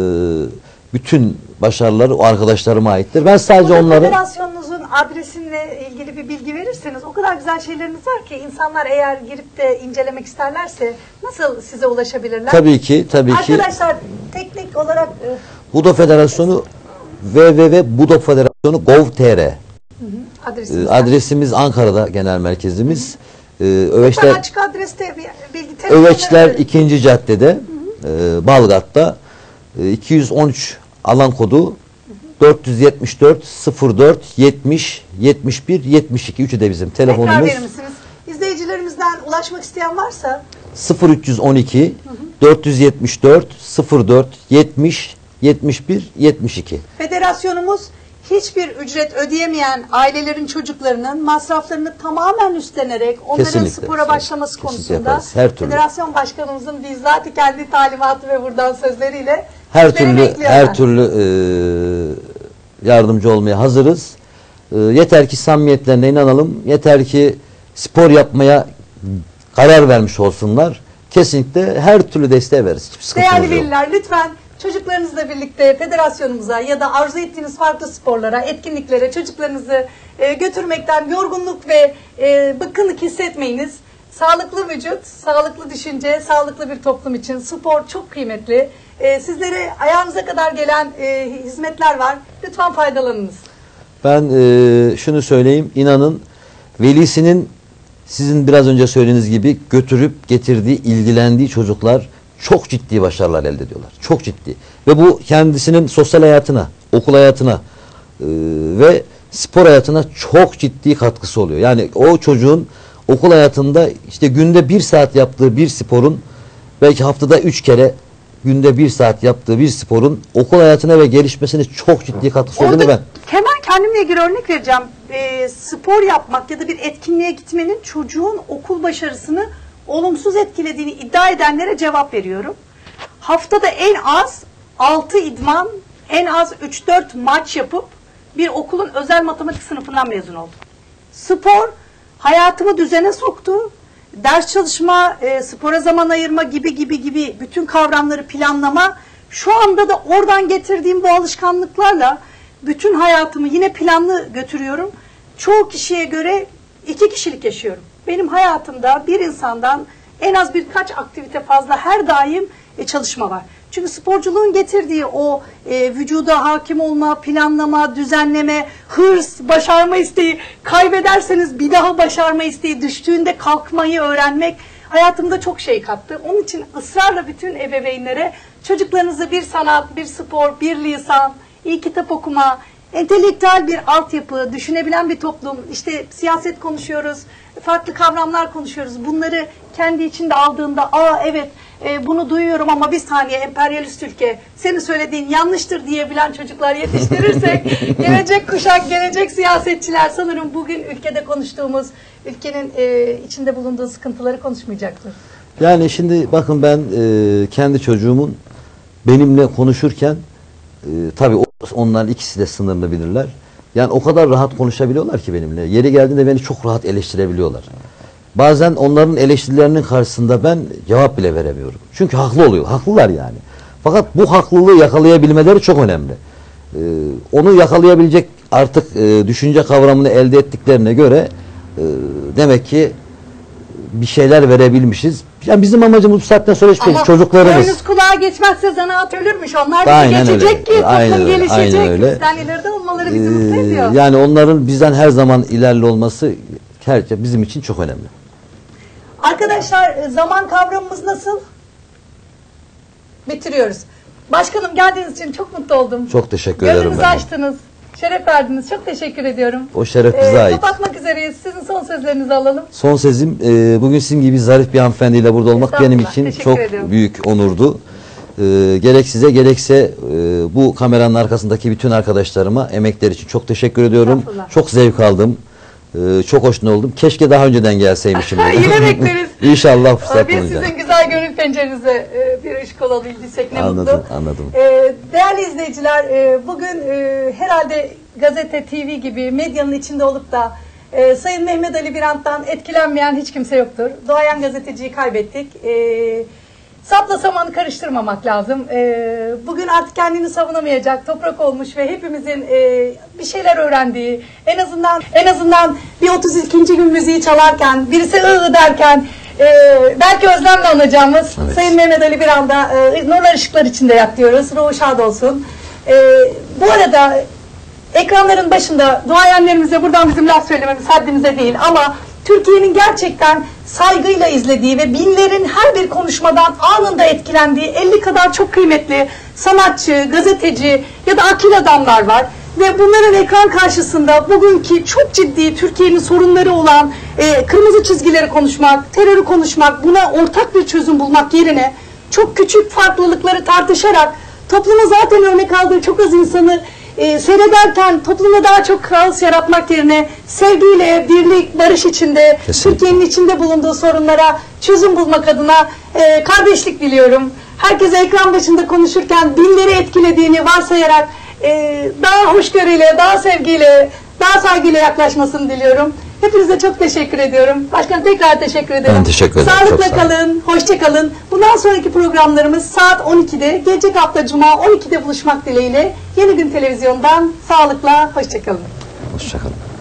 bütün başarıları o arkadaşlarıma aittir. Ben sadece onları... Federasyonunuzun adresinle ilgili bir bilgi verirseniz, o kadar güzel şeyleriniz var ki insanlar eğer girip de incelemek isterlerse nasıl size ulaşabilirler? Tabii ki. Arkadaşlar teknik olarak... Budo Federasyonu www.budofederasyonu.gov.tr adresimiz Ankara'da, genel merkezimiz. Öveçler, açık adreste bilgi Öveçler 2. Cadde'de, Balgat'ta 213 alan kodu 474 04 70 71 72. Üçü de bizim telefonumuz. Tekrar verir misiniz? İzleyicilerimizden ulaşmak isteyen varsa 0312 474 04 70 71 72. Federasyonumuz hiçbir ücret ödeyemeyen ailelerin çocuklarının masraflarını tamamen üstlenerek onların Kesinlikle. spora başlaması Kesinlikle konusunda yaparız. Her türlü. Federasyon Başkanımızın bizzat kendi talimatı ve buradan sözleriyle her türlü yardımcı olmaya hazırız. Yeter ki samimiyetlerine inanalım. Yeter ki spor yapmaya karar vermiş olsunlar. Kesinlikle her türlü desteği veririz. Hiçbir sıkıntımız Değerli yok. veliler, lütfen çocuklarınızla birlikte federasyonumuza ya da arzu ettiğiniz farklı sporlara, etkinliklere çocuklarınızı götürmekten yorgunluk ve bıkkınlık hissetmeyiniz. Sağlıklı vücut, sağlıklı düşünce, sağlıklı bir toplum için spor çok kıymetli. Sizlere ayağınıza kadar gelen hizmetler var. Lütfen faydalanınız. Ben şunu söyleyeyim, inanın velisinin sizin biraz önce söylediğiniz gibi götürüp getirdiği, ilgilendiği çocuklar çok ciddi başarılar elde ediyorlar. Çok ciddi. Ve bu kendisinin sosyal hayatına, okul hayatına ve spor hayatına çok ciddi katkısı oluyor. Yani o çocuğun okul hayatında işte günde 1 saat yaptığı bir sporun, belki haftada 3 kere günde 1 saat yaptığı bir sporun okul hayatına ve gelişmesine çok ciddi katkısı olduğunu ben... Hemen kendimle ilgili örnek vereceğim. Spor yapmak ya da bir etkinliğe gitmenin çocuğun okul başarısını olumsuz etkilediğini iddia edenlere cevap veriyorum. Haftada en az 6 idman, en az 3-4 maç yapıp bir okulun özel matematik sınıfından mezun oldum. Spor hayatımı düzene soktu. Ders çalışma, spora zaman ayırma gibi bütün kavramları planlama. Şu anda da oradan getirdiğim bu alışkanlıklarla bütün hayatımı yine planlı götürüyorum. Çoğu kişiye göre 2 kişilik yaşıyorum. Benim hayatımda bir insandan en az birkaç aktivite fazla her daim çalışma var. Çünkü sporculuğun getirdiği o vücuda hakim olma, planlama, düzenleme, hırs, başarma isteği, kaybederseniz bir daha başarma isteği, düştüğünde kalkmayı öğrenmek hayatımda çok şey kattı. Onun için ısrarla bütün ebeveynlere çocuklarınızı bir sanat, bir spor, bir lisan, iyi kitap okuma, entelektüel bir altyapı, düşünebilen bir toplum, işte siyaset konuşuyoruz, farklı kavramlar konuşuyoruz. Bunları kendi içinde aldığında, evet bunu duyuyorum ama bir saniye emperyalist ülke, senin söylediğin yanlıştır diyebilen çocuklar yetiştirirsek, gelecek kuşak, gelecek siyasetçiler sanırım bugün ülkede konuştuğumuz, ülkenin içinde bulunduğu sıkıntıları konuşmayacaktır. Yani şimdi bakın ben kendi çocuğumun benimle konuşurken tabii onların ikisi de sınırlı bilirler. Yani o kadar rahat konuşabiliyorlar ki benimle. Yeri geldiğinde beni çok rahat eleştirebiliyorlar. bazen onların eleştirilerinin karşısında ben cevap bile veremiyorum. Çünkü haklı oluyor. Haklılar yani. Fakat bu haklılığı yakalayabilmeleri çok önemli. Onu yakalayabilecek artık düşünce kavramını elde ettiklerine göre demek ki bir şeyler verebilmişiz. Yani bizim amacımız bu saatten sonra hiçbir çocuklarımız. Boynuz kulağa geçmezse zanaat ölürmüş. Onlar Aynen bizi geçecek öyle. ki toplum Aynen gelişecek. aynen öyle. Bizden ileride olmaları bizi mutlu ediyor. Yani onların bizden her zaman ilerli olması bizim için çok önemli. Arkadaşlar zaman kavramımız nasıl? Bitiriyoruz. Başkanım geldiğiniz için çok mutlu oldum. Çok teşekkür ederim. Gözünüzü açtınız. Şeref verdiniz. Çok teşekkür ediyorum. O şeref bize ait. Kapatmak üzereyiz. Sizin son sözlerinizi alalım. Son sözüm bugün sizin gibi zarif bir hanımefendiyle burada olmak benim için teşekkür çok ediyorum. büyük onurdu. Gerek size gerekse bu kameranın arkasındaki bütün arkadaşlarıma emekleri için çok teşekkür ediyorum. Çok zevk aldım. Çok hoşnut oldum. Keşke daha önceden gelseymişim. Yine bekleriz. İnşallah fırsat Biz bulacağım. sizin güzel gönül pencerenize bir ışık olabildiysek ne mutlu. Anladım. Değerli izleyiciler, bugün herhalde gazete, TV gibi medyanın içinde olup da Sayın Mehmet Ali Birand'dan etkilenmeyen hiç kimse yoktur. Doğayan gazeteciyi kaybettik. Sapla samanı karıştırmamak lazım. Bugün artık kendini savunamayacak, toprak olmuş ve hepimizin bir şeyler öğrendiği, en azından bir 32. gün müziği çalarken, birisi ıı derken, belki özlemle anacağımız Sayın Mehmet Ali Birand'a nurlar ışıklar içinde yat diyoruz. Ruhu şad olsun. Bu arada ekranların başında duayenlerimize buradan bizim laf söylememiz haddimize değil ama Türkiye'nin gerçekten saygıyla izlediği ve binlerin her bir konuşmadan anında etkilendiği 50 kadar çok kıymetli sanatçı, gazeteci ya da akil adamlar var. Ve bunların ekran karşısında bugünkü çok ciddi Türkiye'nin sorunları olan kırmızı çizgileri konuşmak, terörü konuşmak, buna ortak bir çözüm bulmak yerine çok küçük farklılıkları tartışarak topluma zaten örnek aldığı çok az insanı seyrederken toplumda daha çok kaos yaratmak yerine sevgiyle, birlik, barış içinde, Türkiye'nin içinde bulunduğu sorunlara çözüm bulmak adına kardeşlik diliyorum. Herkese ekran başında konuşurken binleri etkilediğini varsayarak daha hoşgörüyle, daha sevgiyle, daha saygıyla yaklaşmasını diliyorum. Hepinize çok teşekkür ediyorum. Başkanım tekrar teşekkür ederim. Ben teşekkür ederim. Sağlıkla kalın, hoşça kalın. Bundan sonraki programlarımız saat 12'de, gelecek hafta Cuma 12'de buluşmak dileğiyle Yeni Gün Televizyon'dan sağlıkla, hoşça kalın. Hoşça kalın.